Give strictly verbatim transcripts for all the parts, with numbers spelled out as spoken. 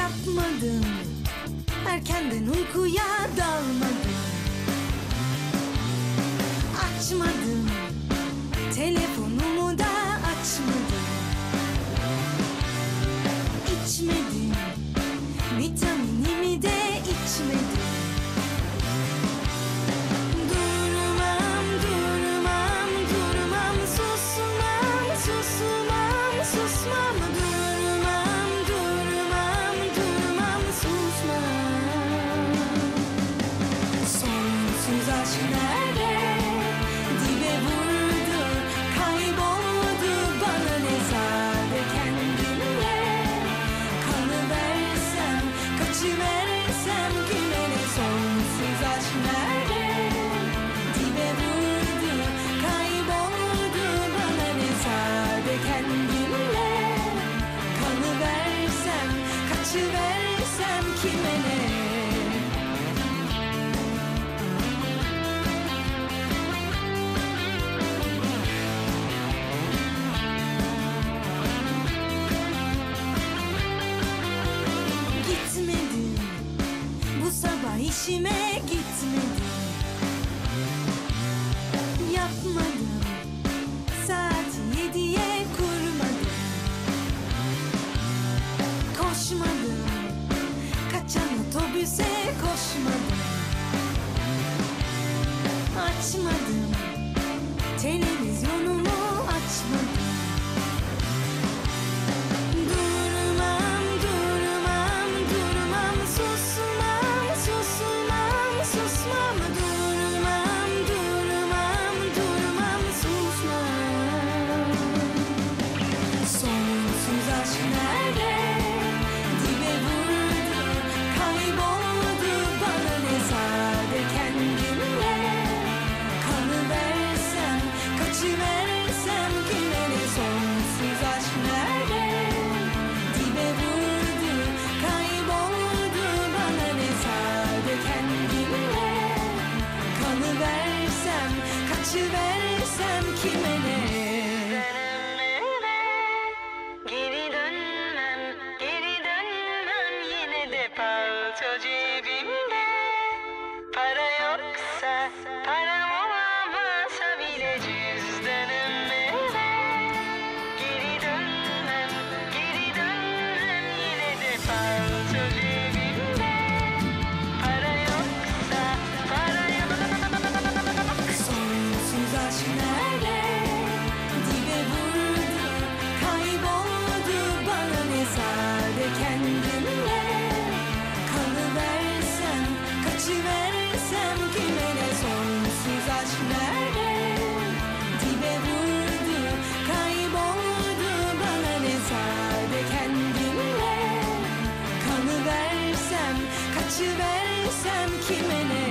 Yapmadım, erkenden uykuya dalmadım. Açmadım, telefonumu da açmadım. İçmedim, vitaminimi de içmedim. Durmam, durmam, durmam, susmam, susmam, susmam. Durmam, durmam, durmam, susmam. Sonsuz aşk nerede? Dibe vurdu, kayboldu bana ne zade kendimle. Kalıversem, kaçıversem kime ne? Sonsuz aşk nerede? Dibe vurdu, kayboldu bana ne zade kendimle. Kalıversem, kaçıversem kime ne? Gitmedim, bu sabah işime gitmedim. Yapmadım, saat yediye kurmadım. Koşmadım, kaçan otobüse koşmadım. Açmadım, televizyonumu açmadım. Durmam, durmam, durmam, susmam, susmam, susmam. Durmam, durmam, durmam, susmam. Sonsuz aşk nerede? Dibe vurdu, kayboldu bana ne zade kendimle. Kalıversem, kaçıversem kime ne? Sonsuz aşk nerede? Dibe vurdu, kayboldu bana ne zade kendimle. Kalıversem, kaçıversem kime ne? Geri dönmem, geri dönmem, yine de palto cebimde. Para yoksa, param olamasa bile cüzdanım nerede? Geri dönmem, geri dönmem, yine de palto cebimde. Para yoksa, para yok. Sonsuz aşk nerede? Dibe vurdu, kayboldu bana ne zade kendimle. Kalıversem, kaçıversem kime ne? Sonsuz aşk nerede? Dibe vurdu, kayboldu bana ne zade kendimle. Kalıversem, kaçıversem kime ne?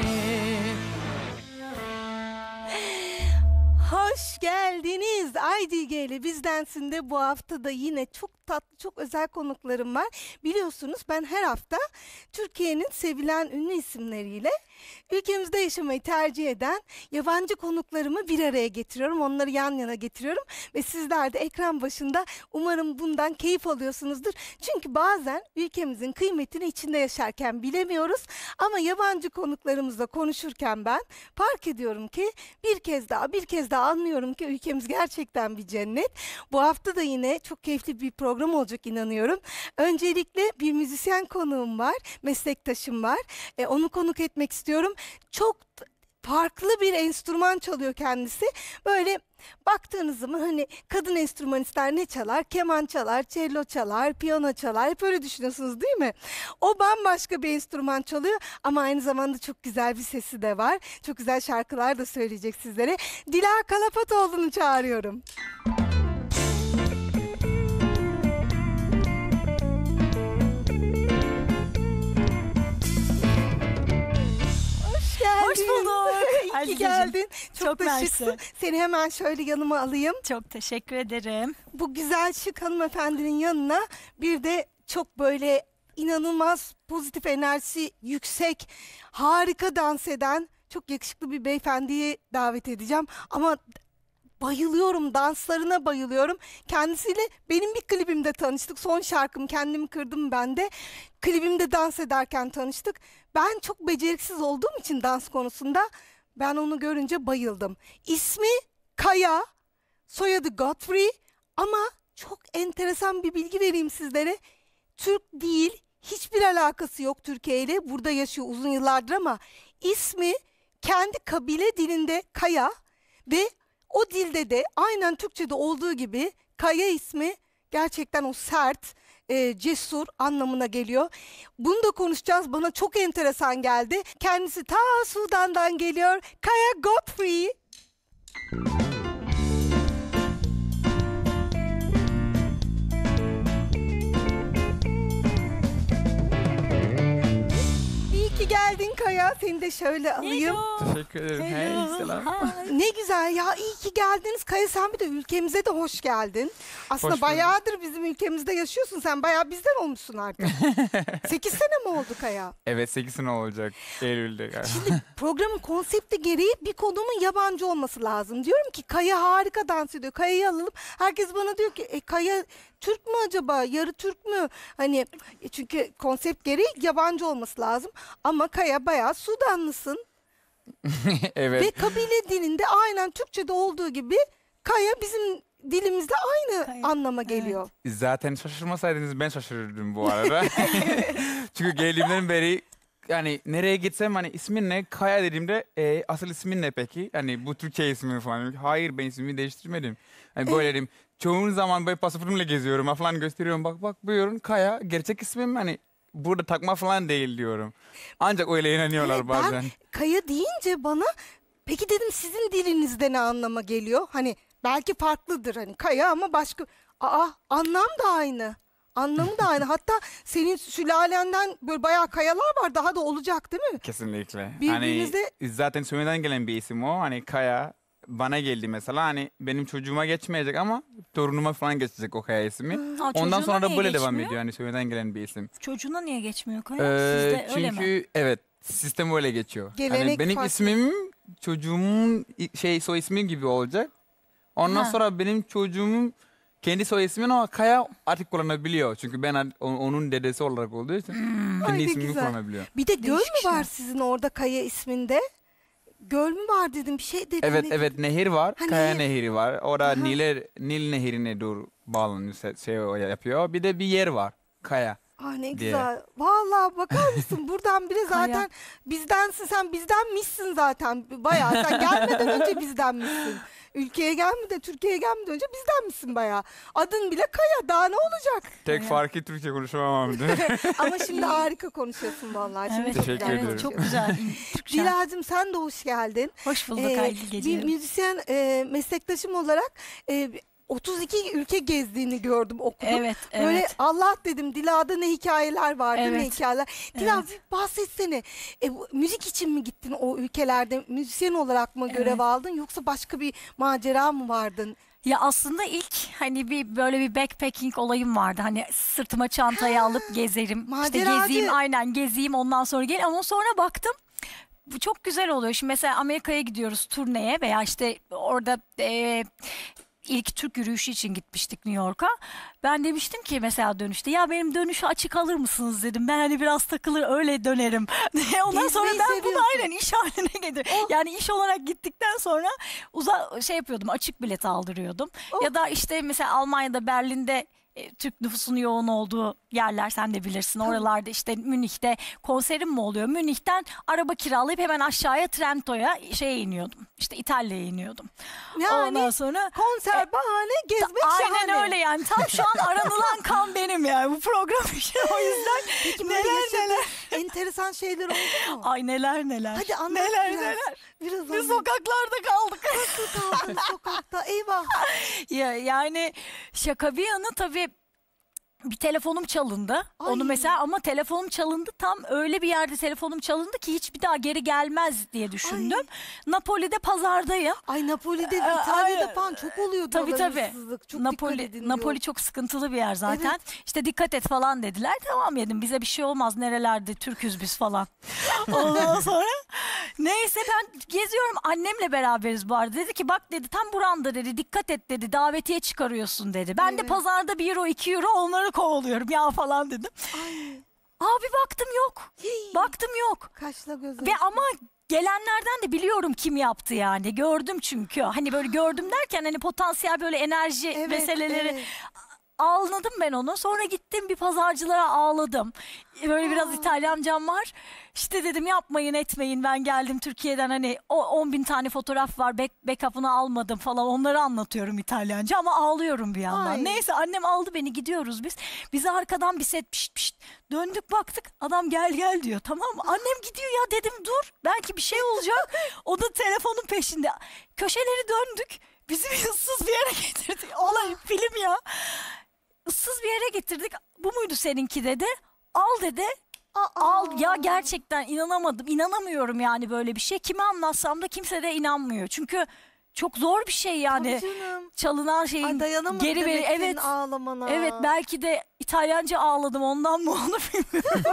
Hoş geldiniz. Aydige ile Bizdensin de bu hafta da yine çok tatlı, çok özel konuklarım var. Biliyorsunuz ben her hafta Türkiye'nin sevilen ünlü isimleriyle ülkemizde yaşamayı tercih eden yabancı konuklarımı bir araya getiriyorum. Onları yan yana getiriyorum ve sizler de ekran başında umarım bundan keyif alıyorsunuzdur. Çünkü bazen ülkemizin kıymetini içinde yaşarken bilemiyoruz ama yabancı konuklarımızla konuşurken ben fark ediyorum ki bir kez daha bir kez daha anlıyorum ki ülkemiz gerçekten bir cennet. Bu hafta da yine çok keyifli bir program olacak inanıyorum. Öncelikle bir müzisyen konuğum var, meslektaşım var. E, onu konuk etmek istiyorum. Çok farklı bir enstrüman çalıyor kendisi. Böyle baktığınız zaman hani kadın enstrümanistler ne çalar? Keman çalar, cello çalar, piyano çalar. Hep öyle düşünüyorsunuz değil mi? O bambaşka bir enstrüman çalıyor ama aynı zamanda çok güzel bir sesi de var. Çok güzel şarkılar da söyleyecek sizlere. Dila Kalafatoğlu'nu çağırıyorum. Hoş bulduk. İyi ki geldin. Çok, Çok da şıksın. Seni hemen şöyle yanıma alayım. Çok teşekkür ederim. Bu güzel şık hanımefendinin yanına bir de çok böyle inanılmaz pozitif enerjisi yüksek, harika dans eden çok yakışıklı bir beyefendiyi davet edeceğim. Ama bayılıyorum, danslarına bayılıyorum. Kendisiyle benim bir klibimde tanıştık. Son şarkım Kendimi Kırdım Ben de. Klibimde dans ederken tanıştık. Ben çok beceriksiz olduğum için dans konusunda ben onu görünce bayıldım. İsmi Kaya, soyadı Godfrey ama çok enteresan bir bilgi vereyim sizlere. Türk değil, hiçbir alakası yok Türkiye ile. Burada yaşıyor uzun yıllardır ama ismi kendi kabile dilinde Kaya ve o dilde de aynen Türkçe'de olduğu gibi Kaya ismi gerçekten o sert, e, cesur anlamına geliyor. Bunu da konuşacağız. Bana çok enteresan geldi. Kendisi ta Sudan'dan geliyor. Kaya Godfrey. İyi ki geldin Kaya. Seni de şöyle alayım. Teşekkür ederim. Hey, selam. Ne güzel ya, iyi ki geldiniz. Kaya, sen bir de ülkemize de hoş geldin. Aslında Hoş bayağıdır bizim ülkemizde yaşıyorsun. Sen bayağı bizden olmuşsun artık. sekiz sene mi oldu Kaya? Evet, sekiz sene olacak Eylül'de galiba. Şimdi programın konsepti gereği bir konumun yabancı olması lazım. Diyorum ki Kaya harika dans ediyor. Kaya'yı alalım. Herkes bana diyor ki e, Kaya Türk mü acaba? Yarı Türk mü? Hani e, çünkü konsept gereği yabancı olması lazım. Ama Kaya bayağı Sudanlısın. Evet. Ve kabile dilinde aynen Türkçe'de olduğu gibi Kaya bizim dilimizde aynı Kaya, anlama geliyor. Zaten şaşırmasaydınız ben şaşırırdım bu arada. Çünkü geldiğimden beri yani nereye gitsem hani ismin ne? Kaya dediğimde e, asıl ismin ne peki? Hani bu Türkçe ismi falan. Hayır, ben ismimi değiştirmedim. Hani böyle dedim. Çoğun zaman böyle pasaportumla geziyorum falan gösteriyorum. Bak bak buyurun Kaya, gerçek ismim hani burada takma falan değil diyorum. Ancak öyle inanıyorlar Evet, bazen. ben Kaya deyince bana peki dedim sizin dilinizde ne anlama geliyor? Hani belki farklıdır hani Kaya ama başka. Aa, anlam da aynı. Anlamı da aynı. Hatta senin sülalenden böyle bayağı kayalar var, daha da olacak değil mi? Kesinlikle. Birbirinize- Hani zaten söylemeden gelen bir isim o. Hani Kaya bana geldi mesela, hani benim çocuğuma geçmeyecek ama torunuma falan geçecek o Kaya ismi. Aa, Ondan çocuğuna sonra da niye böyle devam geçmiyor? ediyor, hani söylemeden gelen bir isim. Çocuğuna niye geçmiyor Kaya? Ee, Sizde öyle mi? çünkü evet, sistem öyle geçiyor. Gelenek hani benim farklı. ismim çocuğumun i- şey soy ismi gibi olacak. Ondan Ha. sonra benim çocuğumun kendi soy ismini o Kaya artık kullanabiliyor. Çünkü ben ad- o- onun dedesi olarak olduğu için Hmm. Ay, kendi ne ismini güzel. kullanabiliyor. Bir de göl mü Değişik var şey. sizin orada Kaya isminde? Göl mü var dedim, bir şey dedim. Evet ne- evet, nehir var. Ha, Kaya nehir. Nehri var. Orada Aha. Nil, Nil Nehri'ne doğru bağlanıyor, se- şey o yapıyor. Bir de bir yer var. Kaya. Aa, ne diye. güzel. Vallahi bakar mısın buradan bile Kaya. zaten bizdensin, sen bizdenmişsin zaten. Bayağı sen gelmeden önce bizdenmişsin. Ülkeye gelmeden, Türkiye'ye gelmeden önce bizdenmişsin bayağı. Adın bile Kaya, daha ne olacak? Tek Kaya. farkı Türkçe konuşamamamdı. Ama şimdi harika konuşuyorsun vallahi. Şimdi Evet, çok Teşekkür güzel evet, ederim. çok güzel. Türkçe. Dilacığım, sen de hoş geldin. Hoş bulduk Ee, Haydi bir geliyorum. müzisyen e, meslektaşım olarak e, otuz iki ülke gezdiğini gördüm, okudum. Evet, Böyle evet. Allah dedim, Dila'da ne hikayeler var değil mi, Evet. hikayeler. Dila, Evet. bir bahsetsene. E, bu, müzik için mi gittin o ülkelerde? Müzisyen olarak mı görev Evet. aldın yoksa başka bir macera mı vardın? Ya aslında ilk hani bir böyle bir backpacking olayım vardı. Hani sırtıma çantayı alıp gezerim. İşte maceracı. gezeyim, aynen gezeyim, ondan sonra gel. Ama sonra baktım bu çok güzel oluyor. Şimdi mesela Amerika'ya gidiyoruz turneye veya işte orada e, ilk Türk yürüyüşü için gitmiştik New York'a. Ben demiştim ki mesela dönüşte ya benim dönüşü açık alır mısınız dedim. Ben hani biraz takılır öyle dönerim. Ondan sonra Gezmeyi ben bunu seviyorsun. aynen iş haline getirdim. Yani iş olarak gittikten sonra uza şey yapıyordum, açık bilet aldırıyordum. Oh. Ya da işte mesela Almanya'da, Berlin'de e, Türk nüfusunun yoğun olduğu yerler, sen de bilirsin. Oralarda işte Münih'te konserim mi oluyor? Münih'ten araba kiralayıp hemen aşağıya Trento'ya şeye iniyordum. İşte İtalya'ya iniyordum. Yani Ondan sonra konser bahane, gezmek aynen şahane. öyle yani. Tam şu an aranılan kan benim yani bu program için. O yüzden Peki böyle neler yaşadığın neler. enteresan şeyler oldu mu? Ay neler neler. Hadi anlat neler biraz. neler. Biraz Biz anlat. sokaklarda kaldık. Nasıl kaldın sokakta? Eyvah. Ya, yani şaka bir yana tabii bir telefonum çalındı. Ay. Onu mesela, ama telefonum çalındı, tam öyle bir yerde telefonum çalındı ki hiç bir daha geri gelmez diye düşündüm. Ay. Napoli'de pazardayım. Ay, Napoli'de, Ee, İtalya'da ay, falan çok oluyor Tabii diyorlar tabii. hırsızlık. Çok dikkat Napoli edin Napoli diyor. çok sıkıntılı bir yer zaten. Evet. İşte dikkat et falan dediler. Tamam dedim. Bize bir şey olmaz. Nerelerde Türküz biz falan. Ondan sonra Neyse ben geziyorum, annemle beraberiz bu arada. Dedi ki bak dedi, tam buranda dedi, dikkat et dedi, davetiye çıkarıyorsun dedi. Ben de Evet. pazarda bir euro iki euro onları kovalıyorum ya falan dedim. Ay. Abi baktım yok. Hii. Baktım yok. Kaşla göz Ve ama gelenlerden de biliyorum kim yaptı yani. Gördüm çünkü. Hani böyle gördüm derken hani potansiyel böyle enerji Evet, meseleleri evet. ağladım ben onu. Sonra gittim bir pazarcılara ağladım. Böyle biraz Aa. İtalyancam var. İşte dedim yapmayın etmeyin, ben geldim Türkiye'den, hani o on bin tane fotoğraf var, back, backup'ını almadım falan, onları anlatıyorum İtalyanca ama ağlıyorum bir yandan. Ay. Neyse annem aldı beni, gidiyoruz biz. Bizi arkadan bir set pişt pişt döndük baktık, adam gel gel diyor, tamam mı? Annem gidiyor ya, dedim dur belki bir şey olacak. O da telefonun peşinde. Köşeleri döndük, bizi bir ıssız bir yere getirdi. Olay film ya. Issız bir yere getirdik. Bu muydu seninki dedi. Al dedi. Aa. Al ya, gerçekten inanamadım. İnanamıyorum yani böyle bir şey. Kime anlatsam da kimse de inanmıyor. Çünkü çok zor bir şey yani. Tabii canım. Çalınan şeyin Ay dayanamadım geri demek veri. senin Evet. ağlamana. Evet, belki de İtalyanca ağladım ondan mı onu bilmiyorum.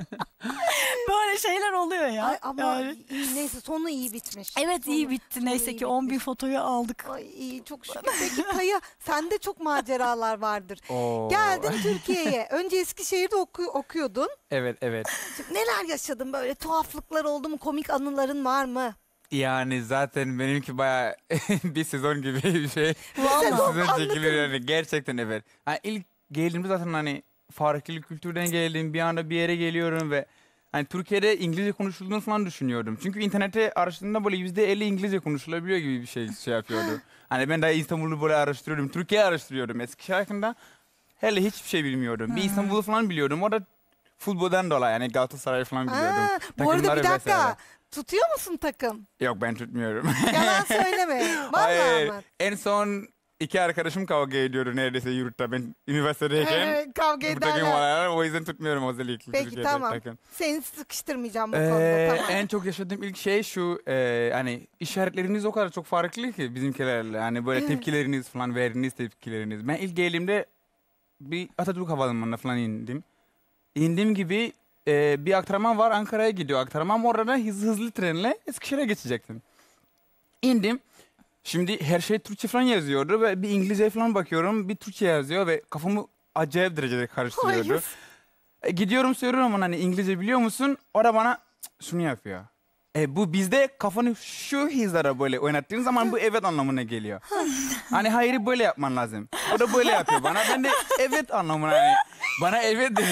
Böyle şeyler oluyor ya. Ay ama Yani. iyi, neyse sonu iyi bitmiş. Evet, iyi Sonu- bitti. sonu Neyse iyi ki on bin bitmiş. fotoyu aldık. Ay iyi, çok şükür. Peki Kaya, sende çok maceralar vardır. Oo. Geldin Türkiye'ye. Önce Eskişehir'de oku- okuyordun. Evet evet. Şimdi neler yaşadın, böyle tuhaflıklar oldu mu? Komik anıların var mı? Yani zaten benimki bayağı bir sezon gibi bir şey. Vallahi. Sezon Anlatın. çekiliyor yani, gerçekten evet. Yani ilk geldiğimde zaten hani farklı kültürden geldim, bir anda bir yere geliyorum ve hani Türkiye'de İngilizce konuşulduğunu falan düşünüyordum. Çünkü internette araştırdığımda böyle yüzde elli İngilizce konuşulabiliyor gibi bir şey şey yapıyordu. Hani ben daha İstanbul'u böyle araştırıyordum, Türkiye araştırıyordum. Eskişehir hakkında hele hiçbir şey bilmiyordum. Bir İstanbul'u falan biliyordum. O da futboldan dolayı, yani Galatasaray falan biliyordum. Aa, bu arada bir Takımları dakika. vesaire. Tutuyor musun takım? Yok, ben tutmuyorum. Yalan söyleme. Vallahi Hayır. mı? En son iki arkadaşım kavga ediyordu neredeyse yurtta, ben üniversitedeyken. Evet, kavga Bu takım ederler. var, o yüzden tutmuyorum özellikle. Peki Türkiye'de tamam. takım. Seni sıkıştırmayacağım bu Ee, konuda. Tamam. En çok yaşadığım ilk şey şu, e, hani işaretleriniz o kadar çok farklı ki bizimkilerle. Hani böyle tepkileriniz falan, verdiğiniz tepkileriniz. Ben ilk geldiğimde bir Atatürk Havalimanı'na falan indim. İndiğim gibi e, bir aktarmam var, Ankara'ya gidiyor aktarmam. Orada hızlı hızlı trenle Eskişehir'e geçecektim. İndim. Şimdi her şey Türkçe falan yazıyordu ve bir İngilizce falan bakıyorum, bir Türkçe yazıyor ve kafamı acayip derecede karıştırıyordu. Hayır. E, gidiyorum söylüyorum ama hani İngilizce biliyor musun? O da bana "Cık, şunu yapıyor. E, bu bizde kafanı şu hizara böyle oynattığın zaman bu evet anlamına geliyor. Hani hayır böyle yapman lazım. O da böyle yapıyor bana. Ben de evet anlamına, hani bana evet dedi.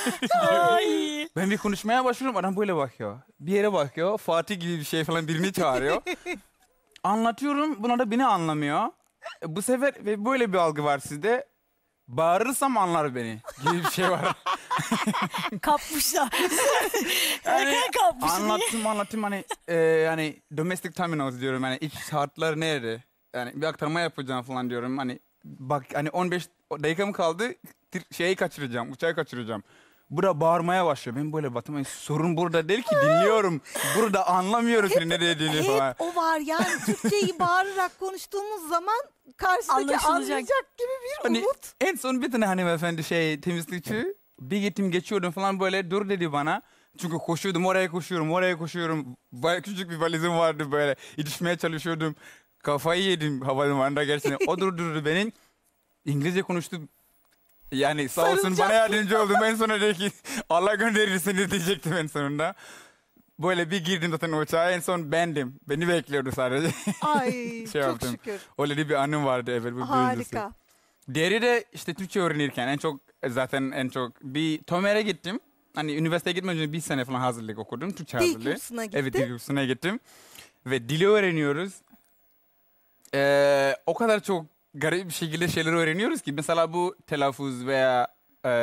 Ay. Ben bir konuşmaya başlıyorum, adam böyle bakıyor. Bir yere bakıyor, Fatih gibi bir şey falan birini çağırıyor. Anlatıyorum, buna da beni anlamıyor. E, bu sefer ve böyle bir algı var sizde. Bağırırsam anlar beni gibi bir şey var. Kapmışlar. Yani Erken kapmış. anlattım anlattım hani e, hani domestic terminals diyorum, hani iç hatlar nerede? Yani bir aktarma yapacağım falan diyorum. Hani bak hani on beş dakika mı kaldı? Tir- Şeyi kaçıracağım, uçağı kaçıracağım. Burada bağırmaya başlıyor. Ben böyle baktım, hani sorun burada değil ki, dinliyorum. Burada anlamıyorum seni ne dediğini falan. Hep o var yani, Türkçeyi bağırarak konuştuğumuz zaman karşıdaki Anlaşılacak. anlayacak gibi bir Hani umut. en son bir tane hanımefendi şey temizlikçi, bir gittim geçiyordum falan, böyle dur dedi bana. Çünkü koşuyordum, oraya koşuyorum, oraya koşuyorum. Bayağı küçük bir valizim vardı böyle. İtişmeye çalışıyordum. Kafayı yedim havalimanında gerçekten. O durdurdu beni. İngilizce konuştu. Yani sağ olsun Sarılacak. bana yardımcı oldu. En sonunda dedi ki Allah gönderir seni diyecektim en sonunda. Böyle bir girdim zaten uçağa, en son bendim. Beni bekliyordu sadece. Ay Şey çok yaptım. şükür. Öyle bir anım vardı evet, bu birincisi. Harika. Diğeri de işte Türkçe öğrenirken en çok zaten en çok bir Tomer'e gittim. Hani üniversiteye gitmeden önce bir sene falan hazırlık okudum. Türkçe Dil hazırlığı. kursuna gittin. Evet, dil kursuna gittim. Ve dili öğreniyoruz. Ee, o kadar çok garip bir şekilde şeyler öğreniyoruz ki. Mesela bu telaffuz veya e,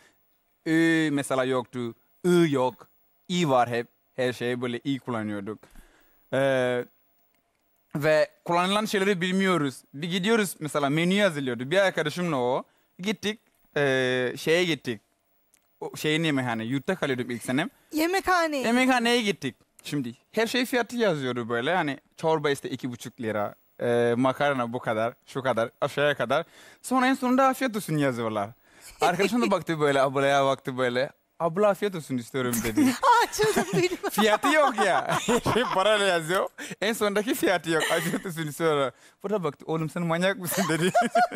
ı mesela yoktu. I yok. İ var hep. Her şeyi böyle i kullanıyorduk. Ee, Ve kullanılan şeyleri bilmiyoruz. Bir gidiyoruz mesela, menü yazılıyordu. Bir arkadaşımla o. Gittik eee, şeye gittik. O şeyin yemekhane. Yurtta kalıyordum ilk senem. Yemekhaneye. Yemekhaneye gittik. Şimdi her şey fiyatı yazıyordu böyle. Hani çorba işte iki buçuk lira. eee, makarna bu kadar. Şu kadar. Aşağıya kadar. Sonra en sonunda afiyet olsun yazıyorlar. Arkadaşım da baktı böyle. Ablaya baktı böyle. Abla afiyet olsun istiyorum dedi. Canım benim. Fiyatı yok ya. Şey parayla yazıyor. En sondaki fiyatı yok. Afiyet olsun istiyor. Buna baktı. Oğlum sen manyak mısın dedi.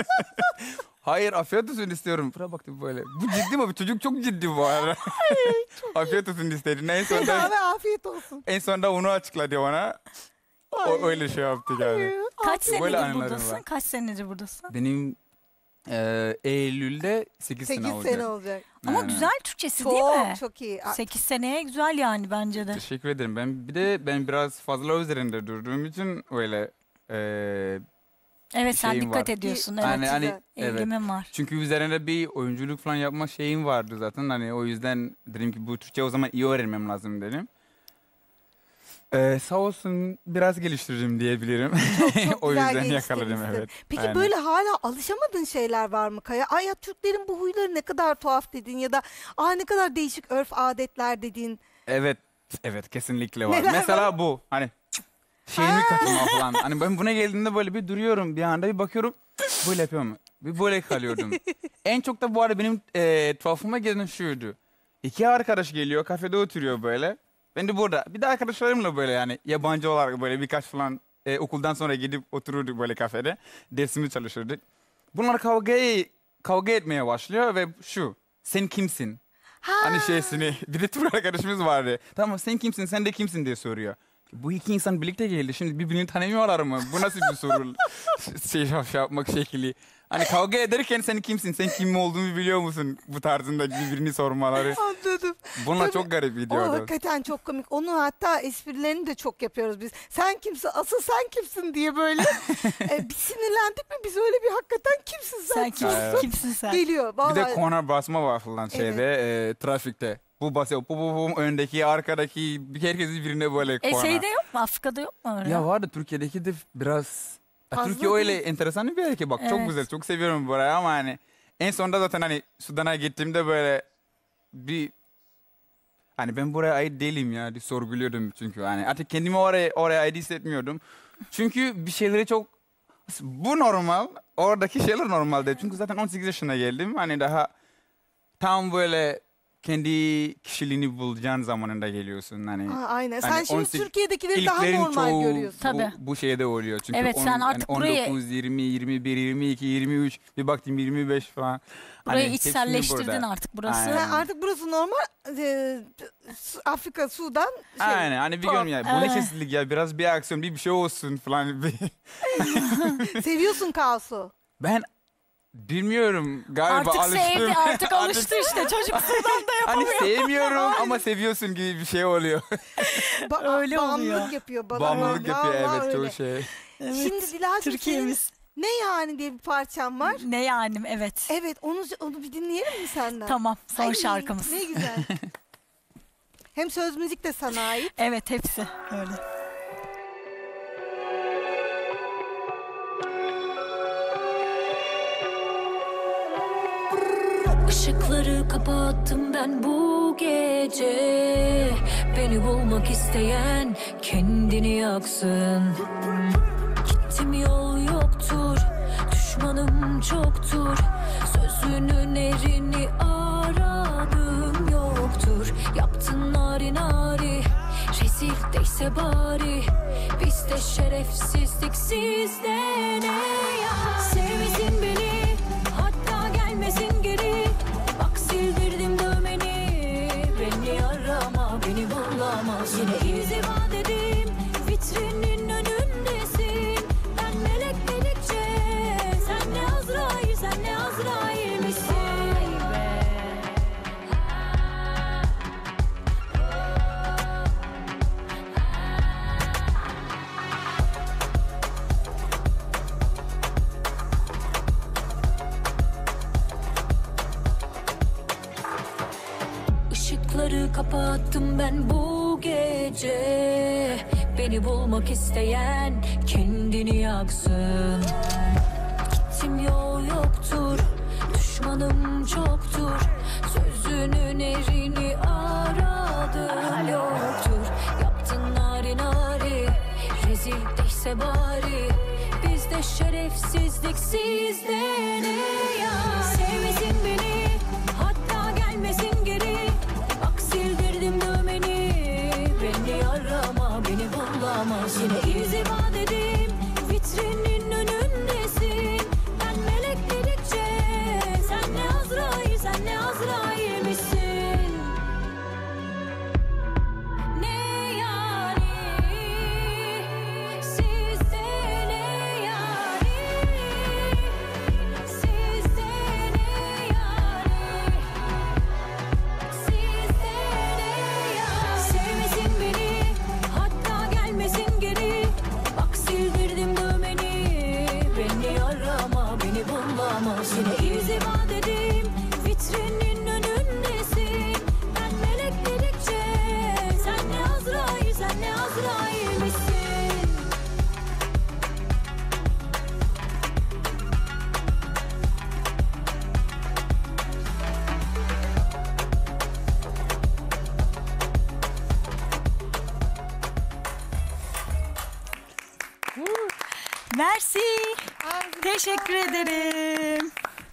Hayır afiyet olsun istiyorum. Buna baktı böyle. Bu ciddi mi? Bu çocuk çok ciddi bu arada. Afiyet olsun istedi. En sonunda, Abi afiyet olsun. en sonunda onu açıkladı bana. O öyle şey yaptı yani. Kaç Böyle senedir anılarım buradasın? var. Kaç senedir buradasın? Benim e, Eylül'de sekiz sene sekiz olacak. sene olacak. Ama Aynen. güzel Türkçesi Çok değil mi? çok iyi. sekiz seneye güzel yani bence de. Teşekkür ederim. Ben bir de ben biraz fazla üzerinde durduğum için öyle e, Evet sen şeyim dikkat var. ediyorsun. Bir- Evet. hani hani güzel. evet. İlgimin var. Çünkü üzerinde bir oyunculuk falan yapma şeyim vardı zaten. Hani o yüzden dedim ki bu Türkçe o zaman iyi öğrenmem lazım dedim. Ee, sağ olsun biraz geliştiririm diyebilirim. Çok o güzel yüzden yakaladım geliştirmişsin. evet. Peki Aynen. böyle hala alışamadığın şeyler var mı Kaya? Ay ya Türklerin bu huyları ne kadar tuhaf dedin ya da aa ne kadar değişik örf adetler dediğin. Evet, evet kesinlikle var. Neler Mesela bu hani şeyimi katılma falan. Hani ben buna geldiğimde böyle bir duruyorum bir anda bir bakıyorum böyle yapıyorum. Bir böyle kalıyordum. En çok da bu arada benim e, tuhafıma gelen şuydu. İki arkadaş geliyor kafede oturuyor böyle. Ben de burada. Bir de arkadaşlarımla böyle yani yabancı olarak böyle birkaç falan e, okuldan sonra gidip otururduk böyle kafede. Dersimi çalışırdık. Bunlar kavga, kavga etmeye başlıyor ve şu sen kimsin? Ha. Hani şeysini bir de Türk arkadaşımız vardı. Tamam sen kimsin sen de kimsin diye soruyor. Bu iki insan birlikte geldi şimdi birbirini tanımıyorlar mı? Bu nasıl bir soru şey, şey yapmak şekli. Hani kavga ederken sen kimsin sen kim olduğunu biliyor musun? Bu tarzında birbirini sormaları. Anladım. Bunlar Tabii. çok garip O gidiyordu. hakikaten çok komik. Onu hatta esprilerini de çok yapıyoruz biz. Sen kimsin? Asıl sen kimsin diye böyle. e, bir sinirlendik mi biz öyle bir hakikaten kimsin sen? Sen kim, Evet. kimsin sen? Geliyor. Bir Vallahi. de korna basma var falan şeyde e, trafikte. Bu basıyor bu bu bu öndeki arkadaki herkes birbirine böyle E korna. şeyde yok mu? Afrika'da yok mu öyle? Ya vardı Türkiye'deki de biraz. Ya Fazla Türkiye öyle değil. enteresan bir yer ki bak çok Evet. güzel çok seviyorum burayı ama hani en sonunda zaten hani Sudan'a gittiğimde böyle bir hani ben buraya ait değilim ya diye sorguluyordum çünkü hani artık kendimi oraya oraya ait hissetmiyordum. Çünkü bir şeyleri çok bu normal oradaki şeyler normal değil çünkü zaten on sekiz yaşına geldim hani daha tam böyle kendi kişiliğini bulacağın zamanında geliyorsun hani. Aa, aynen. Sen Hani şimdi on sekiz Türkiye'dekileri daha İlklerin normal çoğu görüyorsun. Tabii. Bu, bu şeyde oluyor. Çünkü Evet, on- sen yani artık on burayı- dokuz, yirmi, yirmi bir, yirmi iki, yirmi üç bir baktım yirmi beş falan. Burayı Hani hepsini içselleştirdin burada. artık burası. Aynen. Ha, artık burası normal. e, Su- Afrika, Sudan. Şey, Aynen hani bir tuhaf. gün ya bu Evet. ne çeşitlilik ya biraz bir aksiyon bir bir şey olsun falan. Bir- Seviyorsun kaosu. ben bilmiyorum galiba Artık alıştım. sevdi, artık alıştı işte. Çocuk Sudan'da Hani yapamıyor. sevmiyorum ama seviyorsun gibi bir şey oluyor. Ba- Öyle bağımlılık oluyor. yapıyor bana. Bağımlılık yapıyor Vallahi evet çoğu öyle. şey. Şimdi Dilacığım senin Türkiye'miz. ne yani diye bir parçam var. Ne yani evet. Evet onu onu bir dinleyelim mi senden? Tamam son Ay, şarkımız. Ne güzel. Hem söz müzik de sana ait. Evet hepsi öyle. Işıkları kapattım ben bu gece. Beni bulmak isteyen kendini yaksın. Gittim yol yoktur, düşmanım çoktur. Sözünün erini aradım yoktur. Yaptın nari nari, rezil değse bari. Bizde şerefsizlik sizde ne ya? Sevmesin beni, hatta gelmesin geri. Bak sildirdim dövmeni, beni arama, beni bulamaz. Yine inziva dedim, vitrinin önündesin. Ben melek dedikçe, sen ne Azrail, sen ne Azrail misin? Işıkları kapattım ben bu gece. Beni bulmak isteyen kendini yaksın. Gittim yol yoktur, düşmanım çoktur. Sözünün erini aradım yoktur. Yaptın nari nari, rezil değse bari. Bizde şerefsizlik sizde ne ya? Sevmesin beni, hatta gelmesin geri. Bak sildirdim dövmeni, teşekkür ederim.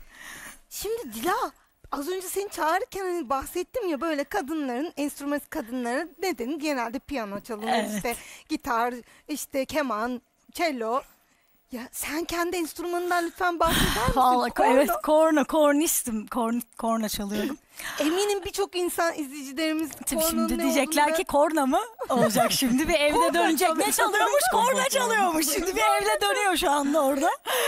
Şimdi Dila, az önce seni çağırırken hani bahsettim ya, böyle kadınların, enstrümanist kadınların neden genelde piyano çalınır, Evet. işte gitar, işte keman, cello. Ya sen kendi enstrümanından lütfen bahseder misin? Vallahi Korno. evet, korna, kornistim. Korn, korna çalıyorum. Eminim birçok insan, izleyicilerimiz Tabii kornonun şimdi ne diyecekler olduğunu ki korna mı olacak şimdi bir evde Korna dönecek. Ne çalıyor. çalıyormuş? Korna çalıyormuş. Şimdi bir evde dönüyor şu anda orada.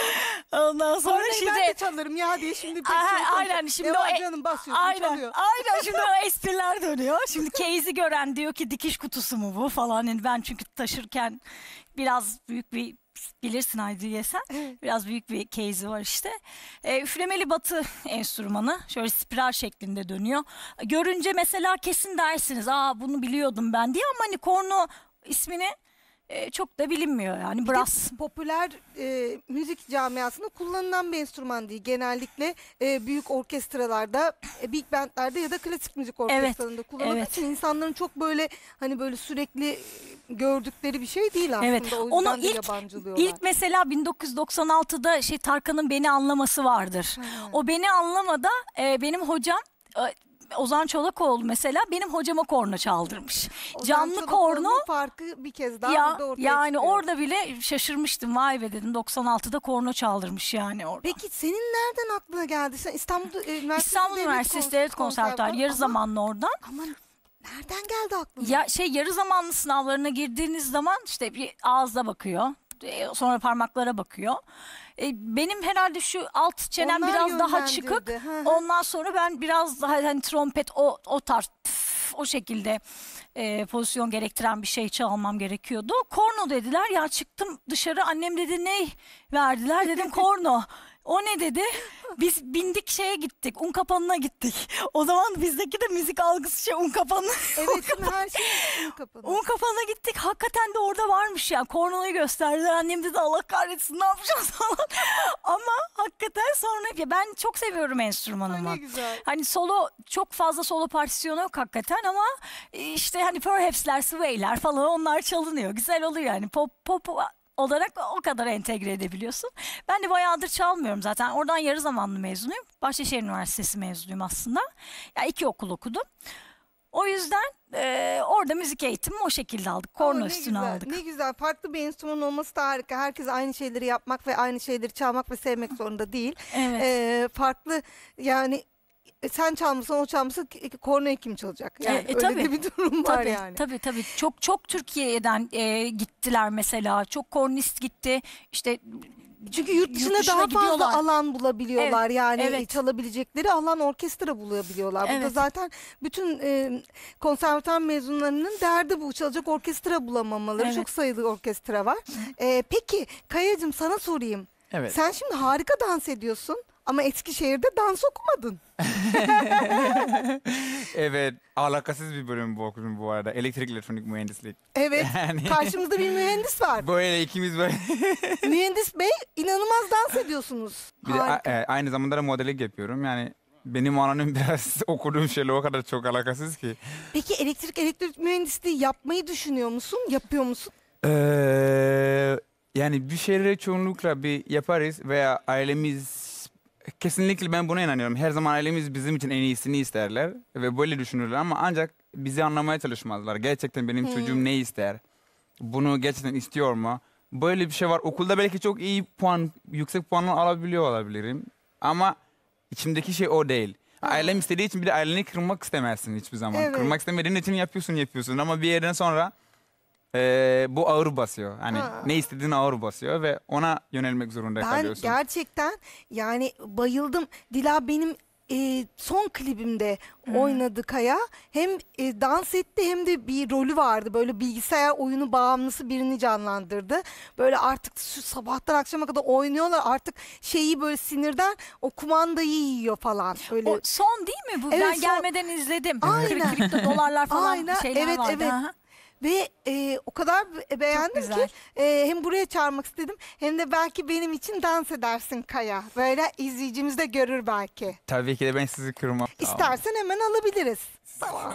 Ondan sonra Kornayı şimdi... ben de çalarım ya diye şimdi pek Aha, şey konuşuyor. aynen, şimdi Ne var o e- canım, basıyorsun Aynen, çalıyor. aynen şimdi o espriler dönüyor. Şimdi case'i gören diyor ki dikiş kutusu mu bu falan. Yani ben çünkü taşırken biraz büyük bir, bilirsin Haydiye sen. Evet. Biraz büyük bir case'i var işte. E, üflemeli batı enstrümanı. Şöyle spiral şeklinde dönüyor. Görünce mesela kesin dersiniz, aa bunu biliyordum ben diye, ama hani korno ismini e, çok da bilinmiyor yani. Bir de Brass. popüler e, müzik camiasında kullanılan bir enstrüman değil. Genellikle e, büyük orkestralarda, e, big bandlerde ya da klasik müzik orkestralarında kullanıldığı evet. için insanların çok böyle hani böyle sürekli e, gördükleri bir şey değil aslında. Evet, O yüzden onu de ilk- yabancılıyorlar. İlk mesela bin dokuz yüz doksan altıda şey Tarkan'ın Beni Anlaması vardır. Ha. O Beni Anlamada e, benim hocam e, Ozan Çolakoğlu mesela benim hocama korna çaldırmış. O Canlı zaman korno. Çolakoğlu'nun farkı bir kez daha Ya burada ortaya yani çıkıyor. orada bile şaşırmıştım, vay be dedim, doksan altıda korna çaldırmış yani orada. Peki senin nereden aklına geldi? Sen İstanbul e, Üniversitesi İstanbul Devlet Üniversitesi Kons- Devlet Konservatuarı yarı Ama- zamanlı oradan. Ama nereden geldi aklına? Ya şey yarı zamanlı sınavlarına girdiğiniz zaman işte bir ağızda bakıyor. e, Sonra parmaklara bakıyor. E, Benim herhalde şu alt çenem Onlar biraz daha yönlendirdi. çıkık. Hı hı. Ondan sonra ben biraz daha hani trompet o o tarz püf, o şekilde e, pozisyon gerektiren bir şey çalmam gerekiyordu. Korno dediler, ya çıktım dışarı, annem dedi ne verdiler, dedim korno. O ne dedi? Biz bindik şeye gittik, Unkapanı'na gittik. O zaman bizdeki de müzik algısı şey Unkapanı. Evet, şimdi her şey kapalı. Unkapanı'na gittik. Hakikaten de orada varmış ya. Kornoyu gösterdiler. Annem dedi Allah kahretsin ne yapacağız falan. Ama hakikaten sonra ya ben çok seviyorum enstrümanımı. Ne güzel. Hani solo, çok fazla solo partisyonu yok hakikaten, ama işte hani Perhaps'ler, Sway'ler falan onlar çalınıyor. Güzel oluyor yani. Pop pop olarak o kadar entegre edebiliyorsun. Ben de bayağıdır çalmıyorum zaten. Oradan yarı zamanlı mezunuyum. Bahçeşehir Üniversitesi mezunuyum aslında. Ya iki okul okudum. O yüzden e, orada müzik eğitimi o şekilde aldık. Aa, Korno ne üstüne güzel, aldık. Ne güzel. Farklı bir enstrüman olması da harika. Herkes aynı şeyleri yapmak ve aynı şeyleri çalmak ve sevmek zorunda değil. Evet. Ee, farklı yani, e, sen çalmışsan o çalmışsa k- kornayı kim çalacak? Yani E, e, öyle tabii. de bir durum var Tabii, yani. tabii tabii. Çok çok Türkiye'den e, gittiler mesela. Çok kornist gitti. İşte Çünkü yurt dışında dışına daha fazla gidiyorlar. alan bulabiliyorlar. Yani evet. çalabilecekleri alan, orkestra bulabiliyorlar. Burada Evet. zaten bütün e, konservatuar mezunlarının derdi bu. Çalacak orkestra bulamamaları. Evet. Çok sayılı orkestra var. E, peki Kayacığım, sana sorayım. Evet. Sen şimdi harika dans ediyorsun ama Eskişehir'de dans okumadın. Evet, alakasız bir bölüm bu okudum bu arada. Elektrik elektronik mühendislik. Evet. Yani- Karşımızda bir mühendis var. Böyle ikimiz böyle. Mühendis bey, inanılmaz dans ediyorsunuz. Bir de a- Harika. e, aynı zamanda da modellik yapıyorum. Yani benim alanım biraz okuduğum şeyle o kadar çok alakasız ki. Peki elektrik elektrik mühendisliği yapmayı düşünüyor musun? Yapıyor musun? Ee, yani bir şeyleri çoğunlukla bir yaparız veya ailemiz, kesinlikle ben buna inanıyorum. Her zaman ailemiz bizim için en iyisini isterler ve böyle düşünürler, ama ancak bizi anlamaya çalışmazlar. Gerçekten benim Hmm. çocuğum ne ister? Bunu gerçekten istiyor mu? Böyle bir şey var. Okulda belki çok iyi puan, yüksek puanlar alabiliyor olabilirim. Ama içimdeki şey o değil. Ailem istediği için bir de aileni kırmak istemezsin hiçbir zaman. Evet. Kırmak istemediğin için yapıyorsun yapıyorsun ama bir yerden sonra eee, bu ağır basıyor. Hani Ha. ne istediğin ağır basıyor ve ona yönelmek zorunda Ben kalıyorsun. gerçekten yani bayıldım. Dila benim e, son klibimde oynadı Kaya. Hem e, dans etti hem de bir rolü vardı. Böyle bilgisayar oyunu bağımlısı birini canlandırdı. Böyle artık şu sabahtan akşama kadar oynuyorlar. Artık şeyi böyle sinirden o kumandayı yiyor falan. Öyle. o son değil mi bu? Evet, ben son. gelmeden izledim. Aynen. Kripto dolarlar falan Aynen, şeyler evet, vardı. evet. Aha. Ve e, o kadar be- beğendim ki güzel. e, hem buraya çağırmak istedim hem de belki benim için dans edersin Kaya. Böyle izleyicimiz de görür belki. Tabii ki de ben sizi kırmam. İstersen hemen alabiliriz. Tamam.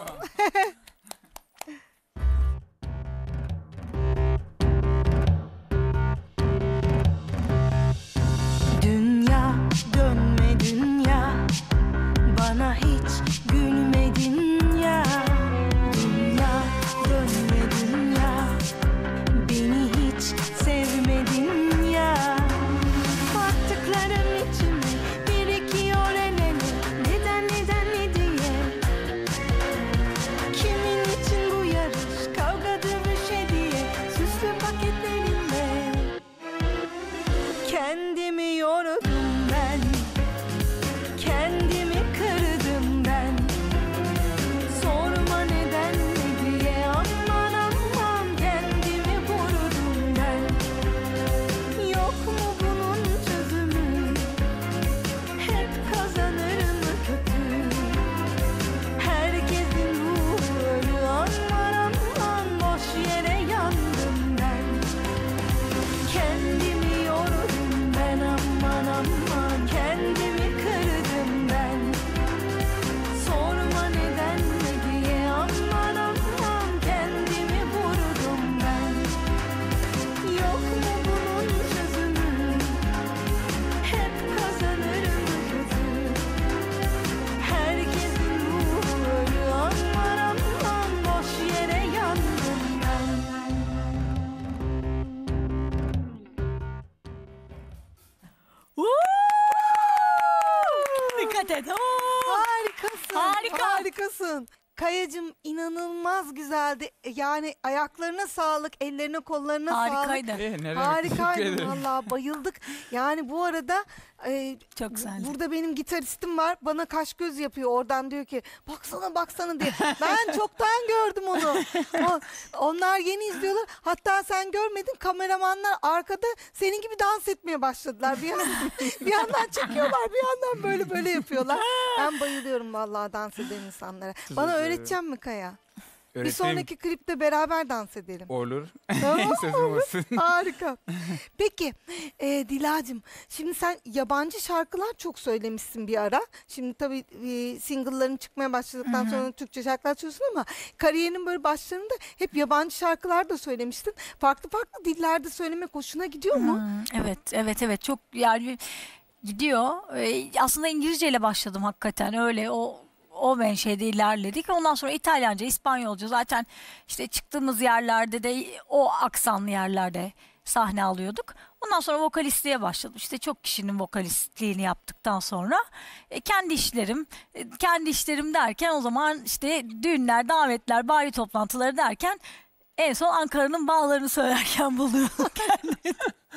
et et. Oo! Harikasın. Harika. Harikasın. Kayacığım inanılmaz güzeldi. Yani ayaklarına sağlık, ellerine kollarına sağlık. Harikaydı. Eh, ne demek, teşekkür Harikaydı ederim. vallahi, bayıldık. Yani bu arada e, Çok güzeldi. burada benim gitaristim var. Bana kaş göz yapıyor. Oradan diyor ki baksana baksana diye. Ben çoktan gördüm onu. O- onlar yeni izliyorlar. Hatta sen görmedin, kameramanlar arkada senin gibi dans etmeye başladılar. Bir yandan, bir yandan çekiyorlar, bir yandan böyle böyle yapıyorlar. Ben bayılıyorum vallahi dans eden insanlara. Bana ederim. öğretecek mi Kaya? Bir Öğreteyim. sonraki klipte beraber dans edelim. Olur. Tamam Sözüm olsun. Harika. Peki e, Dilacığım, şimdi sen yabancı şarkılar çok söylemişsin bir ara. Şimdi tabii e, single'ların çıkmaya başladıktan sonra Türkçe şarkılar söylüyorsun ama kariyerinin böyle başlarında hep yabancı şarkılar da söylemiştin. Farklı farklı dillerde söylemek hoşuna gidiyor mu? Hmm, evet, evet, evet. Çok yani gidiyor. Ee, aslında İngilizceyle başladım hakikaten. Öyle o o menşede ilerledik. Ondan sonra İtalyanca, İspanyolca, zaten işte çıktığımız yerlerde de o aksanlı yerlerde sahne alıyorduk. Ondan sonra vokalistliğe başladım. İşte çok kişinin vokalistliğini yaptıktan sonra e, kendi işlerim, e, kendi işlerim derken o zaman işte düğünler, davetler, bayi toplantıları derken en son Ankara'nın bağlarını söylerken buluyorum kendimi.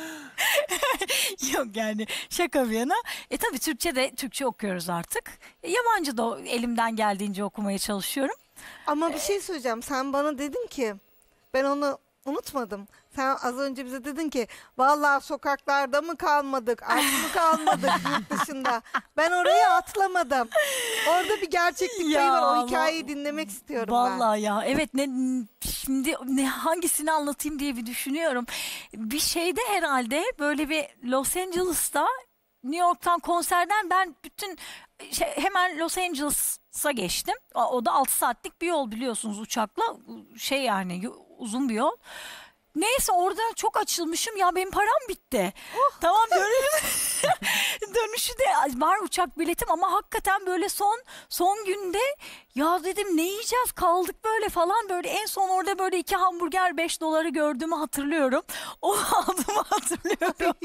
Yok yani, şaka bir yana. E tabii Türkçe de, Türkçe okuyoruz artık. E, yabancı da elimden geldiğince okumaya çalışıyorum. Ama bir şey söyleyeceğim. Sen bana dedin ki, ben onu unutmadım. Sen az önce bize dedin ki vallahi sokaklarda mı kalmadık, aç mı kalmadık yurt dışında. Ben orayı atlamadım. Orada bir gerçeklik Ya payı var. O Allah. hikayeyi dinlemek istiyorum ben. Vallahi ya, evet, ne şimdi ne hangisini anlatayım diye bir düşünüyorum. Bir şeyde herhalde böyle bir Los Angeles'ta, New York'tan konserden ben bütün şey, hemen Los Angeles'a geçtim. O o da altı saatlik bir yol, biliyorsunuz, uçakla, şey yani uzun bir yol. Neyse, orada çok açılmışım ya, benim param bitti. Tamam, dönüşü, dönüşü de var uçak biletim ama hakikaten böyle son son günde ya dedim, ne yiyeceğiz, kaldık böyle falan, böyle en son orada böyle iki hamburger beş doları gördüğümü hatırlıyorum. Onu aldığımı hatırlıyorum.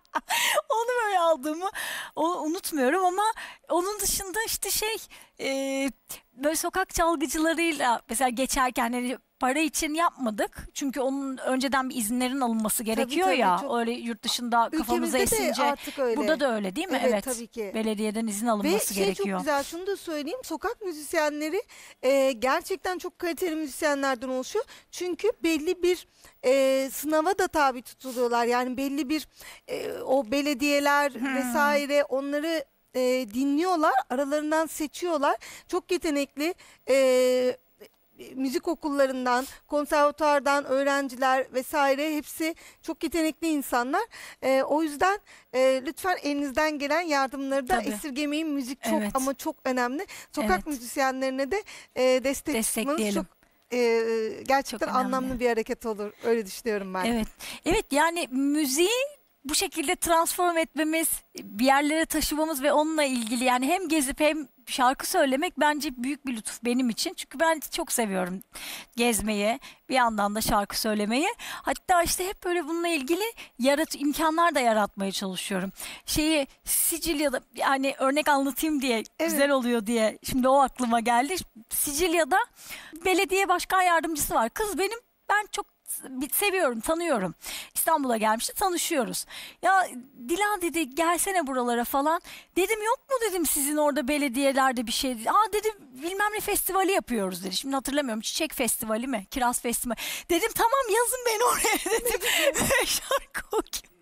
Onu böyle aldığımı onu unutmuyorum ama onun dışında işte şey e, böyle sokak çalgıcılarıyla mesela geçerken, hani para için yapmadık. Çünkü onun önceden bir izinlerin alınması gerekiyor tabii, ya. çok- Öyle yurt dışında kafamıza Ülkemizde de esince. artık öyle. Burada da öyle değil mi? Evet, tabii ki. Belediyeden izin Ve alınması şey gerekiyor. çok güzel, şunu da söyleyeyim, sokak müzisyenleri e, gerçekten çok kaliteli müzisyenlerden oluşuyor. Çünkü belli bir e, sınava da tabi tutuluyorlar. Yani belli bir e, o belediyeler Hmm. vesaire onları e, dinliyorlar, aralarından seçiyorlar. Çok yetenekli e, müzik okullarından, konservatuardan öğrenciler vesaire, hepsi çok yetenekli insanlar. Ee, o yüzden e, lütfen elinizden gelen yardımları da Tabii. esirgemeyin. Müzik çok Evet. ama çok önemli. Sokak Evet. müzisyenlerine de e, destek çıkmanız Destekleyelim. çok e, gerçekten Çok önemli. anlamlı bir hareket olur. Öyle düşünüyorum ben. Evet. Evet, yani müziği bu şekilde transform etmemiz, bir yerlere taşımamız ve onunla ilgili yani hem gezip hem şarkı söylemek bence büyük bir lütuf benim için. Çünkü ben çok seviyorum gezmeyi, bir yandan da şarkı söylemeyi. Hatta işte hep böyle bununla ilgili yarat imkanlar da yaratmaya çalışıyorum. Şeyi Sicilya'da, yani örnek anlatayım diye, Evet. güzel oluyor diye şimdi o aklıma geldi. Sicilya'da belediye başkan yardımcısı var. Kız benim, ben çok seviyorum, tanıyorum. İstanbul'a gelmişti, tanışıyoruz. Ya Dilan dedi, gelsene buralara falan. Dedim yok mu dedim sizin orada belediyelerde bir şey. Aa dedi, bilmem ne festivali yapıyoruz dedi. Şimdi hatırlamıyorum, Çiçek Festivali mi? Kiraz Festivali. Dedim tamam, yazın beni oraya dedim. Ve şarkı okuyayım.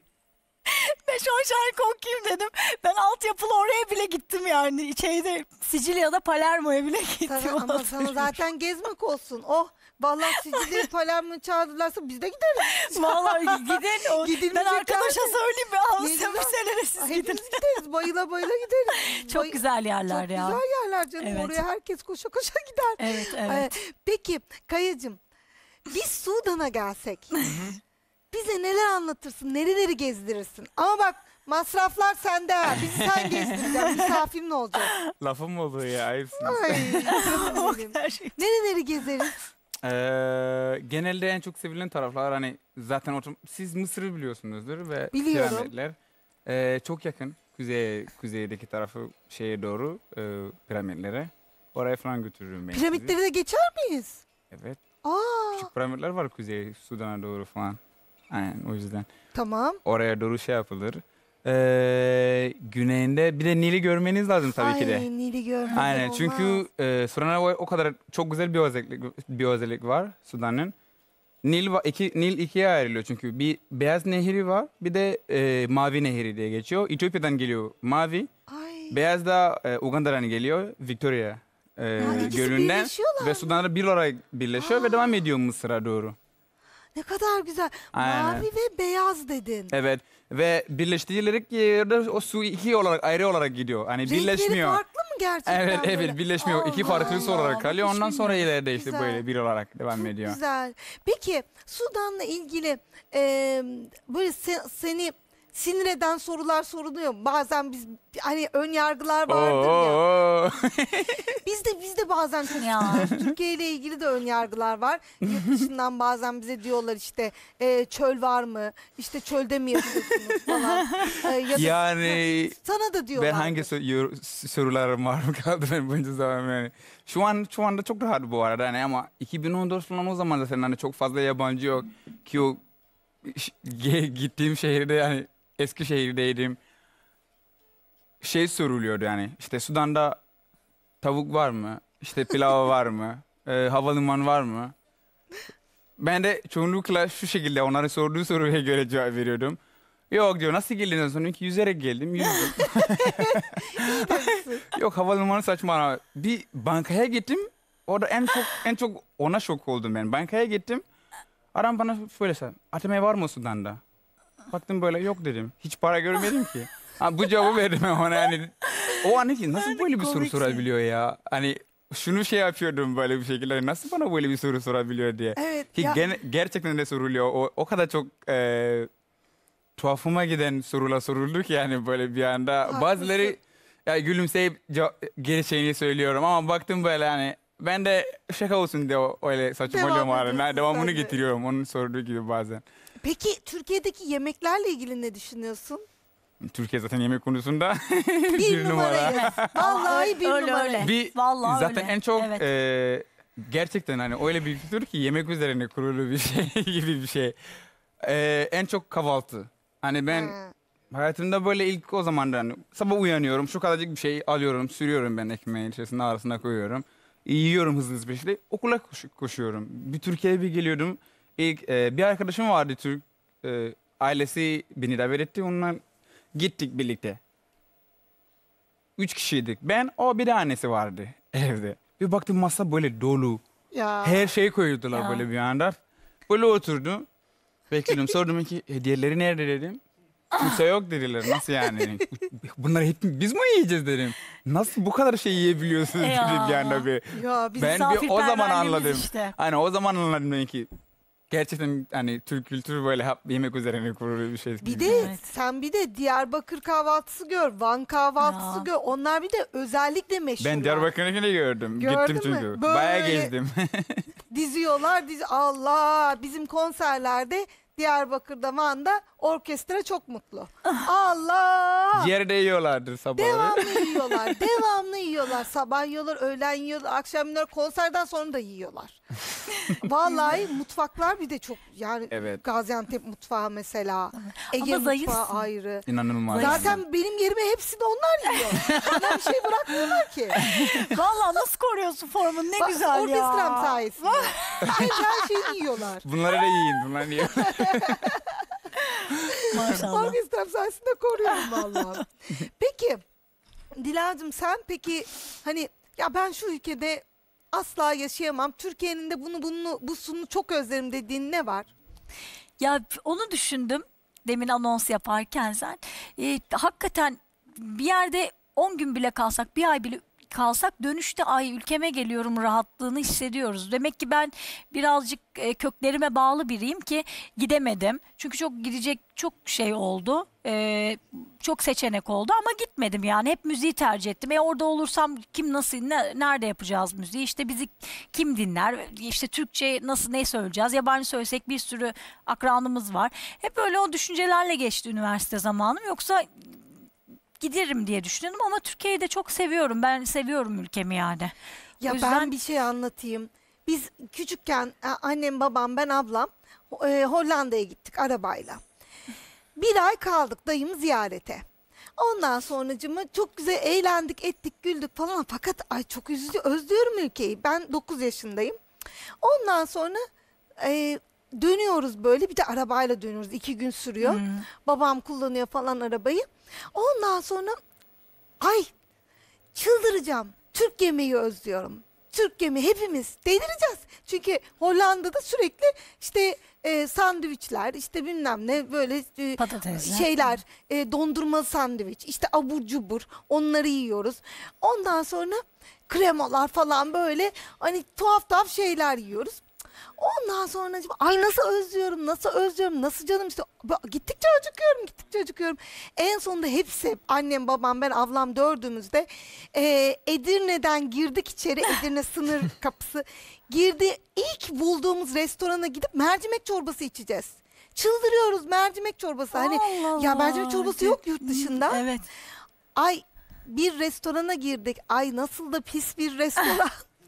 Beş on şarkı okuyayım dedim. Ben altyapılı oraya bile gittim yani. Şeyde, Sicilya'da Palermo'ya bile gittim. Sana, ama sana zaten gezmek olsun. Oh, vallahi Sicilya'yı Palermo çağırdılarsa biz de gideriz. Vallahi gidin. O, Gidilmeyecek ben arkadaşa yer mi? söyleyeyim mi? Ne Alsın güzel. bir senede siz gidin. Hepimiz gideriz. Bayıla bayıla gideriz. Çok Bay- güzel yerler Çok ya. güzel yerler canım. Evet. Oraya herkes koşa koşa gider. Evet, evet. Ee, peki Kayacığım, biz Sudan'a gelsek bize neler anlatırsın, nereleri gezdirirsin? Ama bak, masraflar sende ha. Bizi sen gezdireceksin. Misafirin olacak. Lafım mı oluyor ya? Ayıpsınız. Ay, canım benim. Her şey. Nereleri gezeriz? Ee, genelde en çok sevilen taraflar hani zaten otom- siz Mısır'ı biliyorsunuzdur ve Biliyorum. piramitler. Ee, çok yakın. kuzey kuzeydeki tarafı şeye doğru e, piramitlere. Oraya falan götürürüm ben sizi. Piramitleri de geçer miyiz? Evet. Aa, Küçük piramitler var kuzey Sudan'a doğru falan. Aynen o yüzden. tamam. Oraya doğru şey yapılır. Ee, güneyinde bir de Nil'i görmeniz lazım tabii Ay, ki de. Nil'i görmeden Aynen olmaz. çünkü e, Sudan'a o kadar çok güzel bir özellik, bir özellik var Sudan'ın. Nil va- iki Nil ikiye ayrılıyor çünkü bir beyaz nehri var bir de e, mavi nehri diye geçiyor. Etiyopya'dan geliyor mavi, Ay. beyaz da e, Uganda'dan geliyor Victoria e, Ha, ikisi gölünden birleşiyorlar ve mı? Sudan'da bir olarak birleşiyor Aa. ve devam ediyor Mısır'a doğru. Ne kadar güzel. Aynen. Mavi ve beyaz dedin. Evet ve birleştirilerek yerde o su iki olarak ayrı olarak gidiyor. Hani Renkleri birleşmiyor. farklı mı gerçekten? Evet böyle? evet birleşmiyor. İki Allah farklısı Allah, olarak kalıyor. hiç Ondan sonra bilmiyorum. ileride işte Güzel. böyle bir olarak devam Çok ediyor. güzel. Peki Sudan'la ilgili e, böyle se- seni sinir eden sorular soruluyor mu? Bazen biz hani ön yargılar vardır ya. Oo. Bizde bizde bazen çok Ya. Türkiye ile ilgili de ön yargılar var. Yurt dışından bazen bize diyorlar işte e, çöl var mı? İşte çölde mi yaşıyorsunuz falan. E, ya da Yani sana da diyorlar. ben hangi sor- yor- sorularım var mı kaldı ben bunca zaman yani. Şu an şu anda çok rahat bu arada hani ama iki bin on dört falan o zaman zaten hani çok fazla yabancı yok ki o ş- ge- gittiğim şehirde yani Eskişehir'deydim. Şey soruluyordu yani işte Sudan'da tavuk var mı? İşte pilav var mı? E, havalimanı var mı? Ben de çoğunlukla şu şekilde onların sorduğu soruya göre cevap veriyordum. Yok diyor nasıl geldin sonra ki yüzerek geldim yüzdüm. Yok havalimanı saçma. Bir bankaya gittim. Orada en çok en çok ona şok oldum ben. Bankaya gittim. Adam bana şöyle söyledi. A T M var mı Sudan'da? Baktım böyle yok dedim. Hiç para görmedim ki. Ha, bu cevabı verdim ben ona yani. O an ki nasıl böyle bir soru komiksin. sorabiliyor ya? Hani şunu şey yapıyordum böyle bir şekilde. Nasıl bana böyle bir soru sorabiliyor diye. Evet. Ki ya- gene- gerçekten de soruluyor. O, o kadar çok e, tuhafıma giden sorular soruldu ki yani böyle bir anda. Haklısın. Bazıları ya gülümseyip ce- geri şeyini söylüyorum ama baktım böyle hani ben de şaka olsun diye o- öyle saçmalıyorum Devam arada. ediyorsun Devamını sen de. getiriyorum onun sorduğu gibi bazen. Peki Türkiye'deki yemeklerle ilgili ne düşünüyorsun? Türkiye zaten yemek konusunda Bir, bir numara. numarayız. Vallahi bir Öyle, numara. öyle. Bir, Vallahi zaten öyle. en çok Evet. e, gerçekten hani öyle bir kültür ki yemek üzerine kurulu bir şey gibi bir şey. E, en çok kahvaltı. Hani ben Ha. hayatımda böyle ilk o zamandan sabah uyanıyorum şu kadarcık bir şey alıyorum sürüyorum ben ekmeğin içerisine arasına koyuyorum. Yiyorum hızlı hızlı bir şekilde okula koş- koşuyorum. Bir Türkiye'ye bir geliyordum. İlk e, bir arkadaşım vardı Türk e, ailesi beni davet etti onunla gittik birlikte. Üç kişiydik. Ben o bir de annesi vardı evde. Bir baktım masa böyle dolu. Ya. Her şeyi koydular Ya. böyle bir anda. Böyle oturdum. Bekledim sordum ki hediyeleri nerede dedim. Kimse yok dediler. Nasıl yani? Bunları hep biz mi yiyeceğiz dedim. Nasıl bu kadar şey yiyebiliyorsunuz Ya. dedim bir anda bir. Ya biz Ben bir o zaman Misafirperverliğimiz anladım. işte. Hani o zaman anladım ben ki gerçekten hani Türk kültürü böyle hep yemek üzerine kurulu bir şey. bir de Evet. sen bir de Diyarbakır kahvaltısı gör, Van kahvaltısı Ya. gör. Onlar bir de özellikle meşhur. Ben Diyarbakır'ınkini gördüm. Gördün Gittim mü? çünkü. Böyle- Bayağı gezdim. Diziyorlar, dizi. Allah, bizim konserlerde Diyarbakır'da, Van'da orkestra çok mutlu. Allah! Yerde yiyorlardır sabahları. Devamlı yiyorlar, devamlı yiyorlar. Sabah yiyorlar, öğlen yiyorlar, akşam yiyorlar, konserden sonra da yiyorlar. Vallahi mutfaklar bir de çok yani Evet. Gaziantep mutfağı mesela, Ege Ama mutfağı zayıfsın. ayrı. İnanılmaz. Zaten benim yerime hepsini onlar yiyor. Bana bir şey bırakmıyorlar ki. Vallahi nasıl koruyorsun formunu ne Bak, güzel ya. orkestram sayesinde. Her her şeyi yiyorlar. Bunları da yiyin. Bunları yiyin. Maşallah. Orkestram sayesinde koruyorum vallahi. Peki Dilacığım sen peki hani ya ben şu ülkede asla yaşayamam. Türkiye'nin de bunu bunu bu sunu çok özlerim dediğin ne var? Ya onu düşündüm demin anons yaparken sen. Ee, hakikaten bir yerde on gün bile kalsak, bir ay bile kalsak dönüşte ay ülkeme geliyorum rahatlığını hissediyoruz. Demek ki ben birazcık e, köklerime bağlı biriyim ki gidemedim. Çünkü çok gidecek çok şey oldu. E, çok seçenek oldu ama gitmedim yani. Hep müziği tercih ettim. E orada olursam kim nasıl ne, nerede yapacağız müziği? İşte bizi kim dinler? İşte Türkçe nasıl ne söyleyeceğiz? Yabancı söylesek bir sürü akranımız var. Hep öyle o düşüncelerle geçti üniversite zamanım. Yoksa giderim diye düşünüyordum ama Türkiye'yi de çok seviyorum. Ben seviyorum ülkemi yani. Ya O ben yüzden- bir şey anlatayım. Biz küçükken a- annem, babam, ben, ablam ho- e, Hollanda'ya gittik arabayla. Bir ay kaldık dayımı ziyarete. Ondan sonracığıma çok güzel eğlendik, ettik, güldük falan. Fakat ay çok üzücü, özlüyorum ülkeyi. Ben dokuz yaşındayım. Ondan sonra e, dönüyoruz böyle, bir de arabayla dönüyoruz. iki gün sürüyor. Hmm. Babam kullanıyor falan arabayı. Ondan sonra ay çıldıracağım. Türk yemeği özlüyorum. Türk yemeği, hepimiz delireceğiz. Çünkü Hollanda'da sürekli işte e, sandviçler, işte bilmem ne böyle e, Patatesler. şeyler, e, dondurma sandviç, işte abur cubur, onları yiyoruz. Ondan sonra kremalar falan, böyle hani tuhaf tuhaf şeyler yiyoruz. Ondan sonra ay nasıl özlüyorum, nasıl özlüyorum, nasıl canım işte gittikçe acıkıyorum, gittikçe acıkıyorum. En sonunda hepsi, annem, babam, ben, ablam dördümüzde e, Edirne'den girdik içeri, Edirne sınır kapısı girdi. İlk bulduğumuz restorana gidip mercimek çorbası içeceğiz. Çıldırıyoruz, mercimek çorbası. Hani Allah ya Allah. mercimek çorbası yok yurt dışında. Evet. Ay bir restorana girdik. Ay nasıl da pis bir restoran.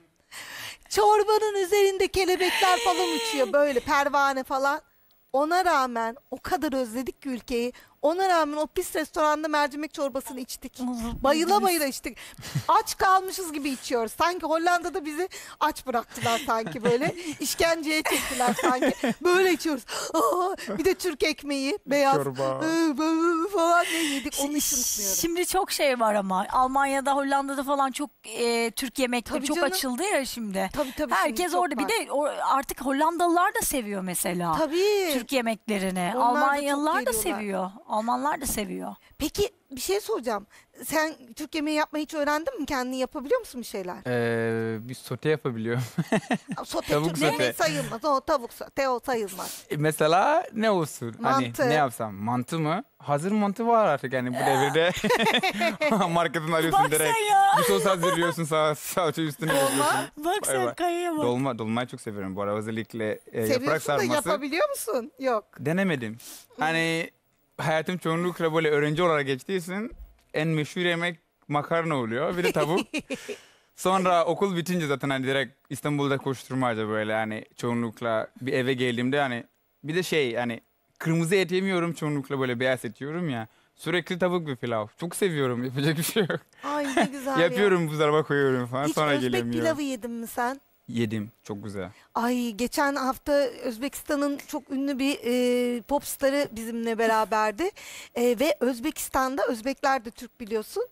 Çorbanın üzerinde kelebekler falan uçuyor, böyle pervane falan. Ona rağmen o kadar özledik ki ülkeyi. Ona rağmen o pis restoranda mercimek çorbasını içtik. Bayıla bayıla içtik. Aç kalmışız gibi içiyoruz. Sanki Hollanda'da bizi aç bıraktılar sanki böyle. İşkenceye çektiler sanki. Böyle içiyoruz. Aa, bir de Türk ekmeği, beyaz Çorba. falan ne yedik onu hiç unutmuyorum. Şimdi çok şey var ama Almanya'da, Hollanda'da falan çok e, Türk yemekleri Tabii çok canım. açıldı ya şimdi. Tabii tabii. şimdi Herkes çok orada var. bir de o, artık Hollandalılar da seviyor mesela. Tabii. Türk yemeklerini. Onlar da çok Almanyalılar da geliyorlar. seviyor. Almanlar da seviyor. Peki bir şey soracağım. Sen Türk yemeği yapmayı hiç öğrendin mi? Kendin yapabiliyor musun bir şeyler? Ee, bir sote yapabiliyorum. Sote, Tavuk Türk sote. yemeği sayılmaz. O tavuk sote o sayılmaz. E, Mesela ne olsun? Mantı. Hani ne yapsam? Mantı mı? Hazır mantı var artık yani bu devirde. Marketten alıyorsun Bak direkt. sen ya. Bir sos hazırlıyorsun, sağ, salça üstüne yapıyorsun. Bak Vay sen vay. kayaya bak. Dolma, dolmayı çok seviyorum bu arada, özellikle e, yaprak Seviyorsun da sarması. yapabiliyor musun? Yok. Denemedim. Hani hayatım çoğunlukla böyle öğrenci olarak geçtiği için en meşhur yemek makarna oluyor. Bir de tavuk. Sonra okul bitince zaten hani direkt İstanbul'da koşturmaca böyle hani çoğunlukla bir eve geldiğimde hani bir de şey hani kırmızı et yemiyorum, çoğunlukla böyle beyaz et yiyorum ya. Sürekli tavuk ve pilav. Çok seviyorum. Yapacak bir şey yok. Ay ne güzel ya. Yapıyorum, buzdolaba koyuyorum falan. Hiç sonra Özbek geliyorum yiyorum. pilavı yedin mi sen? Yedim. Çok güzel. Ay geçen hafta Özbekistan'ın çok ünlü bir e, pop starı bizimle beraberdi. E, ve Özbekistan'da, Özbekler de Türk biliyorsun.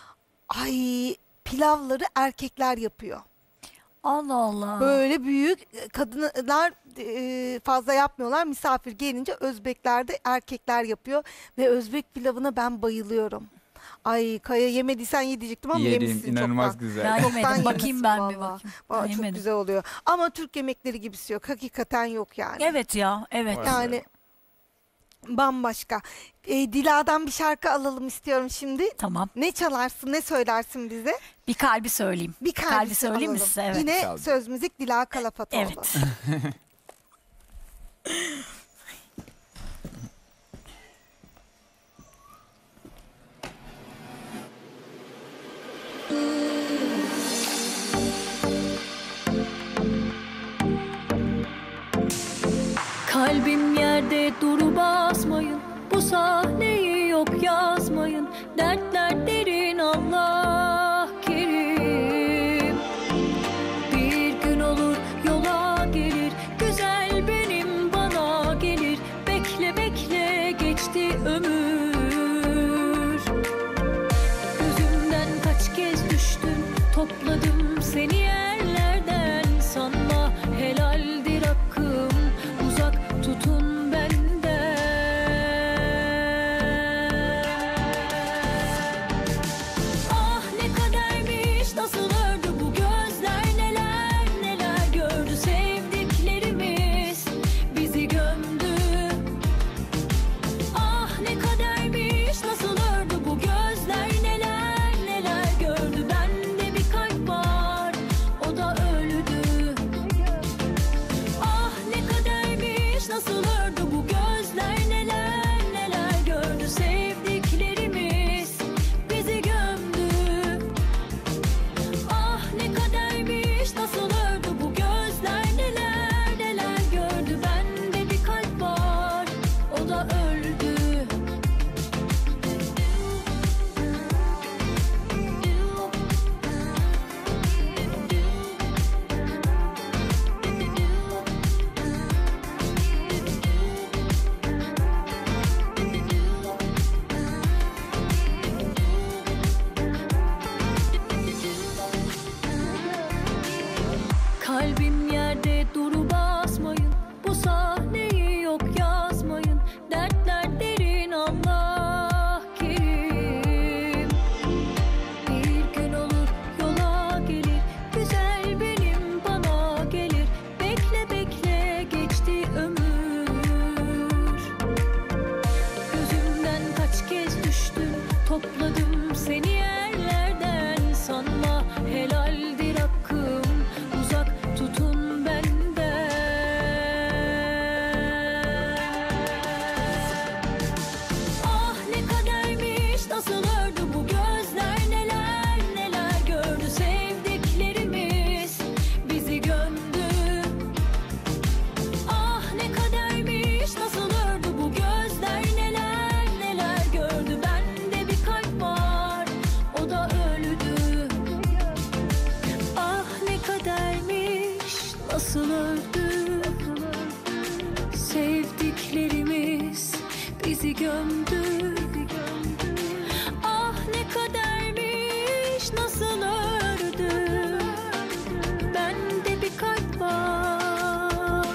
Ay pilavları erkekler yapıyor. Allah Allah. Böyle büyük e, kadınlar e, fazla yapmıyorlar. Misafir gelince Özbekler de erkekler yapıyor. Ve Özbek pilavına ben bayılıyorum. Ay Kaya, yemediysen ye diyecektim ama Yedim. yemişsin İnanılmaz çoktan. güzel. Ben Çoktan yemedim. Bakayım yemişsin ben bir vallahi. bakayım. Aa, Ben çok yemedim. güzel oluyor. Ama Türk yemekleri gibisi yok. Hakikaten yok yani. Evet ya. Evet. Var. Yani bambaşka. E, Dila'dan bir şarkı alalım istiyorum şimdi. Tamam. Ne çalarsın, ne söylersin bize? Bir kalbi söyleyeyim. Bir kalbi, Kalbi söyleyeyim mi alalım. size? Evet. Yine Kalbi. söz müzik Dila Kalafatoğlu. Evet. Kalbim yerde duru basmayın, bu sahneyi yok yazmayın. Dertler derin, Allah kerim. Bir gün olur yola gelir, güzel benim bana gelir. Bekle bekle geçti ömür. Gözümden kaç kez düştün, topladım seni yerlerden. Sanma helaldir hakkım, uzak tutun benden. Ah ne kadermiş, nasıl ördü bu gözler, neler neler gördü. Sevdiklerimiz bizi gömdü. Ah ne kadermiş, nasıl ördü bu gözler, neler neler gördü. Bende bir kalp var, topladım seni yerlerden. Sanma helaldir hakkım, uzak tutun benden. Ah ne kadermiş, nasıl ördü bu gözler, neler neler gördü sevdiklerimiz, bizi gömdü. Ah ne kadermiş, nasıl ördü bu gözler, neler neler gördü. Bende bir kalp var, o da öldü. Ah ne kadermiş, nasıl öldü sevdiklerimiz, bizi gömdü. Ah ne kadermiş, nasıl ördü. Bende bir kalp var.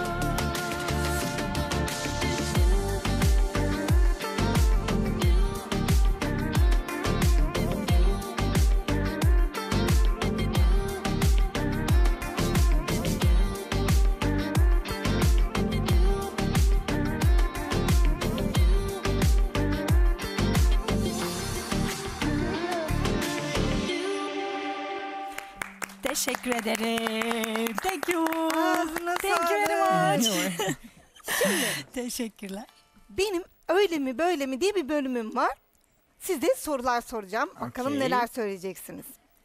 Teşekkür ederim. Thank you. Ağzına Thank you sağlık. very much. Teşekkürler. Benim öyle mi böyle mi diye bir bölümüm var. Size sorular soracağım. Bakalım Okey. neler söyleyeceksiniz.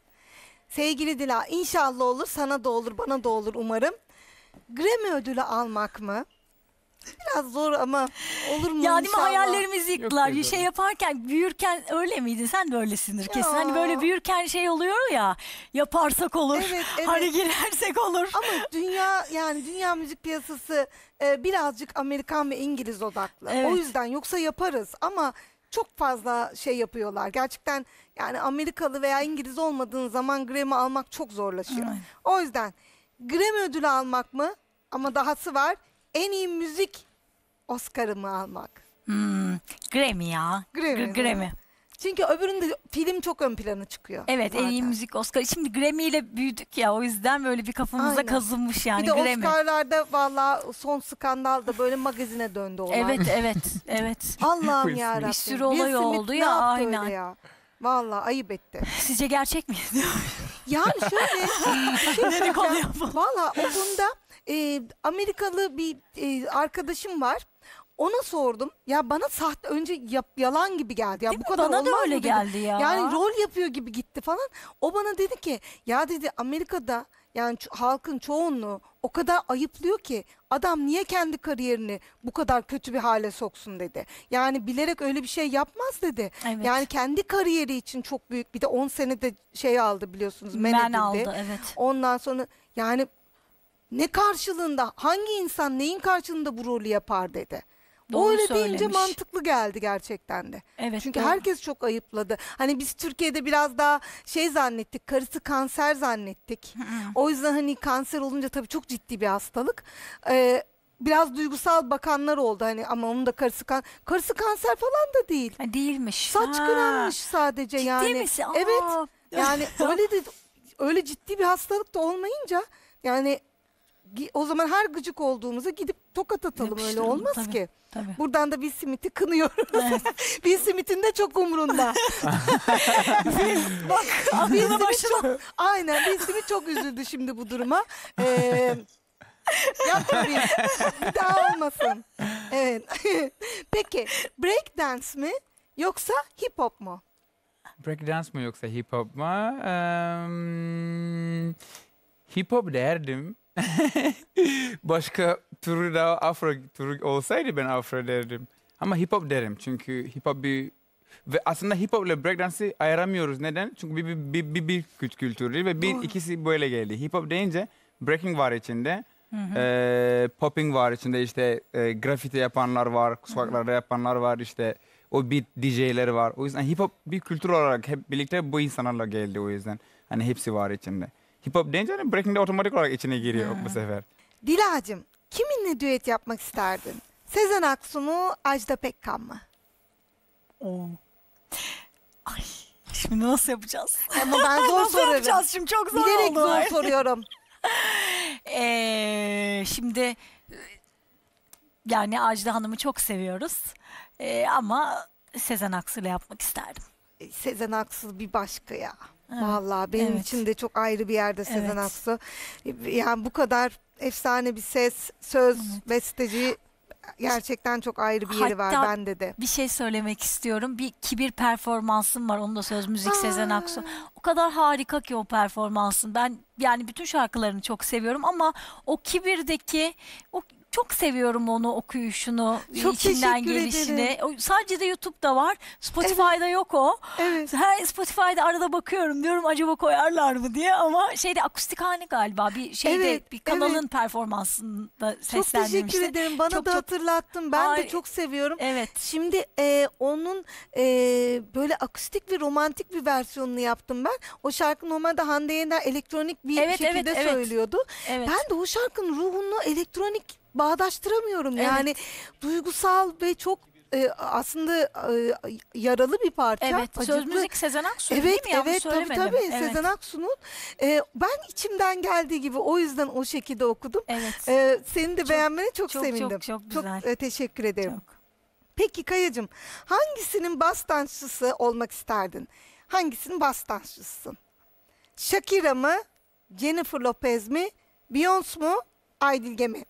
Sevgili Dila, inşallah olur, sana da olur, bana da olur umarım. Grammy ödülü almak mı? Biraz zor ama olur mu Ya değil mi, inşallah? hayallerimizi yıktılar. Yok, yok, Şey yok. yaparken, büyürken öyle miydin? Sen de öylesindir kesin. Ya. Hani böyle büyürken şey oluyor ya, yaparsak olur. Evet, evet. Hani girersek olur. Ama dünya, yani dünya müzik piyasası e, birazcık Amerikan ve İngiliz odaklı. Evet. O yüzden yoksa yaparız ama çok fazla şey yapıyorlar. Gerçekten yani Amerikalı veya İngiliz olmadığın zaman Grammy almak çok zorlaşıyor. Evet. O yüzden Grammy ödülü almak mı? Ama dahası var. En iyi müzik Oscar'ı mı almak? Hmm, Grammy ya. Grammy, Gr- değil mi? Grammy. Çünkü öbüründe film çok ön plana çıkıyor. Evet, en iyi zaten. müzik Oscar. Şimdi Grammy ile büyüdük ya, o yüzden böyle bir kafamıza Aynen. kazınmış yani Bir de Grammy. Oscar'larda valla son skandal da böyle magazine döndü olay. Evet, evet, evet. Allah'ım Will ya Smith. Bir sürü olay oldu ya, aynen. Ya? Vallahi ayıp etti. Sizce gerçek mi? Yani şöyle bir şey Dedikodu söyleyeceğim. yapalım. Valla o konuda e, Amerikalı bir e, arkadaşım var. Ona sordum. Ya bana sahte önce yap, yalan gibi geldi. Ya Değil bu mi? kadar Bana da olmaz öyle mı dedi. geldi ya. Yani rol yapıyor gibi gitti falan. O bana dedi ki ya dedi Amerika'da yani ço- halkın çoğunluğu o kadar ayıplıyor ki adam niye kendi kariyerini bu kadar kötü bir hale soksun dedi. Yani bilerek öyle bir şey yapmaz dedi. Evet. Yani kendi kariyeri için çok büyük, bir de on senede şey aldı biliyorsunuz, men, Men edildi. aldı, evet. Ondan sonra yani ne karşılığında, hangi insan neyin karşılığında bu rolü yapar dedi. Doğru o öyle deyince söylemiş. mantıklı geldi gerçekten de. Evet, Çünkü doğru. herkes çok ayıpladı. Hani biz Türkiye'de biraz daha şey zannettik, karısı kanser zannettik. O yüzden hani kanser olunca tabii çok ciddi bir hastalık. Ee, biraz duygusal bakanlar oldu hani, ama onun da karısı kan karısı kanser falan da değil. Ha, değilmiş. Saç Ha. kıranmış sadece Ciddi yani. misin? Aa. Evet. Yani öyle de öyle ciddi bir hastalık da olmayınca yani gi- o zaman her gıcık olduğumuza gidip tokat atalım, öyle Yapıştıralım, olmaz tabii. ki. Tabii. Buradan da Will Smith'i kınıyoruz. Will Smith'in de çok umrunda. Bak, Will aklına Smith başına. çok, aynen Will Smith çok üzüldü şimdi bu duruma. Ee, yapma Will. Bir daha olmasın. Evet. Peki break dance mi yoksa hip hop mu? Breakdance mı yoksa hip hop mu? Eee, hip hop derdim. Başka türü daha afro türü olsaydı ben afro derdim. Ama hip hop derim çünkü hip hop bir ve aslında hip hop ile breakdance'ı ayıramıyoruz. Neden? Çünkü bir bir bir, bir, bir kült- kültürü ve bir Doğru. ikisi böyle geldi. Hip hop deyince breaking var içinde. eee, popping var içinde, işte e, grafiti yapanlar var, sokaklarda yapanlar var, işte o beat D J'leri var. O yüzden hip hop bir kültür olarak hep birlikte bu insanlarla geldi, o yüzden. Hani hepsi var içinde. Hip hop deyince hani breaking de otomatik olarak içine giriyor bu sefer. Dilacığım, kiminle düet yapmak isterdin? Sezen Aksu mu, Ajda Pekkan mı? Oo. Ay, şimdi nasıl yapacağız? Ama ben zor Nasıl soruyorum. yapacağız şimdi? Çok zor Bilerek oldu. zor soruyorum. Ee, şimdi e, yani Ajda Hanım'ı çok seviyoruz. Ee, ama Sezen Aksu'yla yapmak isterdim. Sezen Aksu bir başka ya. Evet, Vallahi benim evet. için de çok ayrı bir yerde Sezen Evet. Aksu. Yani bu kadar efsane bir ses, söz, Evet. besteci gerçekten çok ayrı bir yeri var Hatta bende de. Bir şey söylemek istiyorum. Bir kibir performansım var. Onu da söz müzik Sezen Aa. Aksu. O kadar harika ki o performansın. Ben yani bütün şarkılarını çok seviyorum ama o kibirdeki o çok seviyorum onu, okuyuşunu, Çok içinden teşekkür gelişini. ederim. O sadece de YouTube'da var. Spotify'da yok o. Evet. Her Spotify'da arada bakıyorum diyorum acaba koyarlar mı diye ama şeyde akustik galiba bir şeyde Evet, bir kanalın evet. performansında Çok teşekkür seslendirmişti. ederim. Bana Çok da çok- hatırlattın. Ben de Ay- çok seviyorum. Evet. Şimdi e, onun e, böyle akustik ve romantik bir versiyonunu yaptım ben. O şarkı normalde Hande Yener elektronik bir Evet, şekilde evet, evet. söylüyordu. Evet. Ben de o şarkının ruhunu elektronik bağdaştıramıyorum. Evet. Yani duygusal ve çok e, aslında e, yaralı bir parça. Evet, söz acıklı. müzik Sezen Aksu Evet, değil mi? Yanlış evet, tabii söylemedim. tabii. Evet. Sezen Aksu'nun. E, ben içimden geldiği gibi o yüzden o şekilde okudum. Evet. E, senin de Çok- beğenmene çok, çok, sevindim. çok, çok güzel. e, teşekkür ederim. Çok. Peki Kayacığım, hangisinin bas dansçısı olmak isterdin? Hangisinin bas dansçısısın? Shakira mı? Jennifer Lopez mi? Beyoncé mu? Aydilge mi?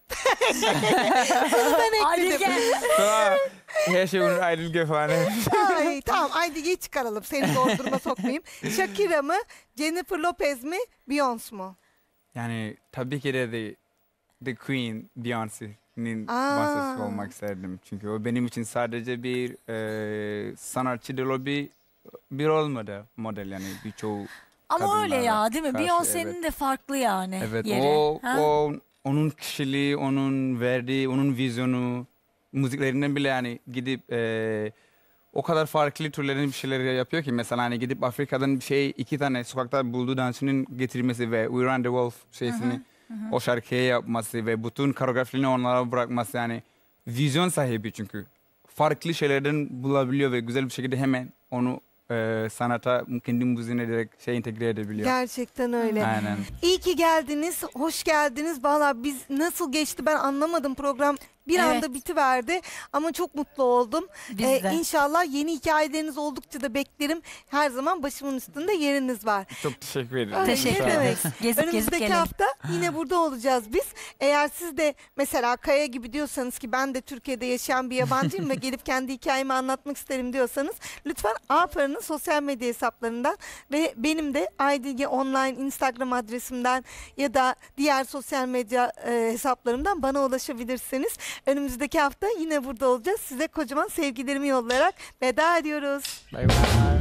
Bunu ben ekledim. Aydilge. Aa, her şey onun Aydilge falan. Ay, tamam Aydilge'yi çıkaralım. Seni zor duruma sokmayayım. Shakira mı? Jennifer Lopez mi? Beyoncé mu? Yani tabii ki de the, the Queen Beyoncé'nin Aa. bahsesi olmak isterdim. Çünkü o benim için sadece bir e, sanatçı değil, o bir bir olmadı model yani birçoğu. Ama öyle kadınlara ya değil mi? karşı, Beyoncé'nin evet. de farklı yani Evet, yeri. o, Ha? o onun kişiliği, onun verdiği, onun vizyonu, müziklerinden bile yani gidip e, o kadar farklı türlerin bir şeyler yapıyor ki mesela hani gidip Afrika'dan bir şey iki tane sokakta bulduğu dansçının getirmesi ve We Run the Wolf şeysini o şarkıya yapması ve bütün koreografilerini onlara bırakması yani vizyon sahibi çünkü farklı şeylerden bulabiliyor ve güzel bir şekilde hemen onu e, sanata kendi müziğine direkt şey entegre edebiliyor. Gerçekten öyle. Aynen. İyi ki geldiniz, hoş geldiniz. Valla biz nasıl geçti ben anlamadım, program bir Evet. anda bitiverdi ama çok mutlu oldum. Biz Ee, de. İnşallah yeni hikayeleriniz oldukça da beklerim. Her zaman başımın üstünde yeriniz var. Çok teşekkür ederim. Ay, Teşekkür ne demek? ederiz. Gezip gezip Önümüzdeki gelelim. hafta yine burada olacağız biz. Eğer siz de mesela Kaya gibi diyorsanız ki ben de Türkiye'de yaşayan bir yabancıyım ve gelip kendi hikayemi anlatmak isterim diyorsanız lütfen Afer'in sosyal medya hesaplarından ve benim de Aydilge Online Instagram adresimden ya da diğer sosyal medya e, hesaplarımdan bana ulaşabilirsiniz. Önümüzdeki hafta yine burada olacağız. Size kocaman sevgilerimi yollayarak veda ediyoruz. Bye bye.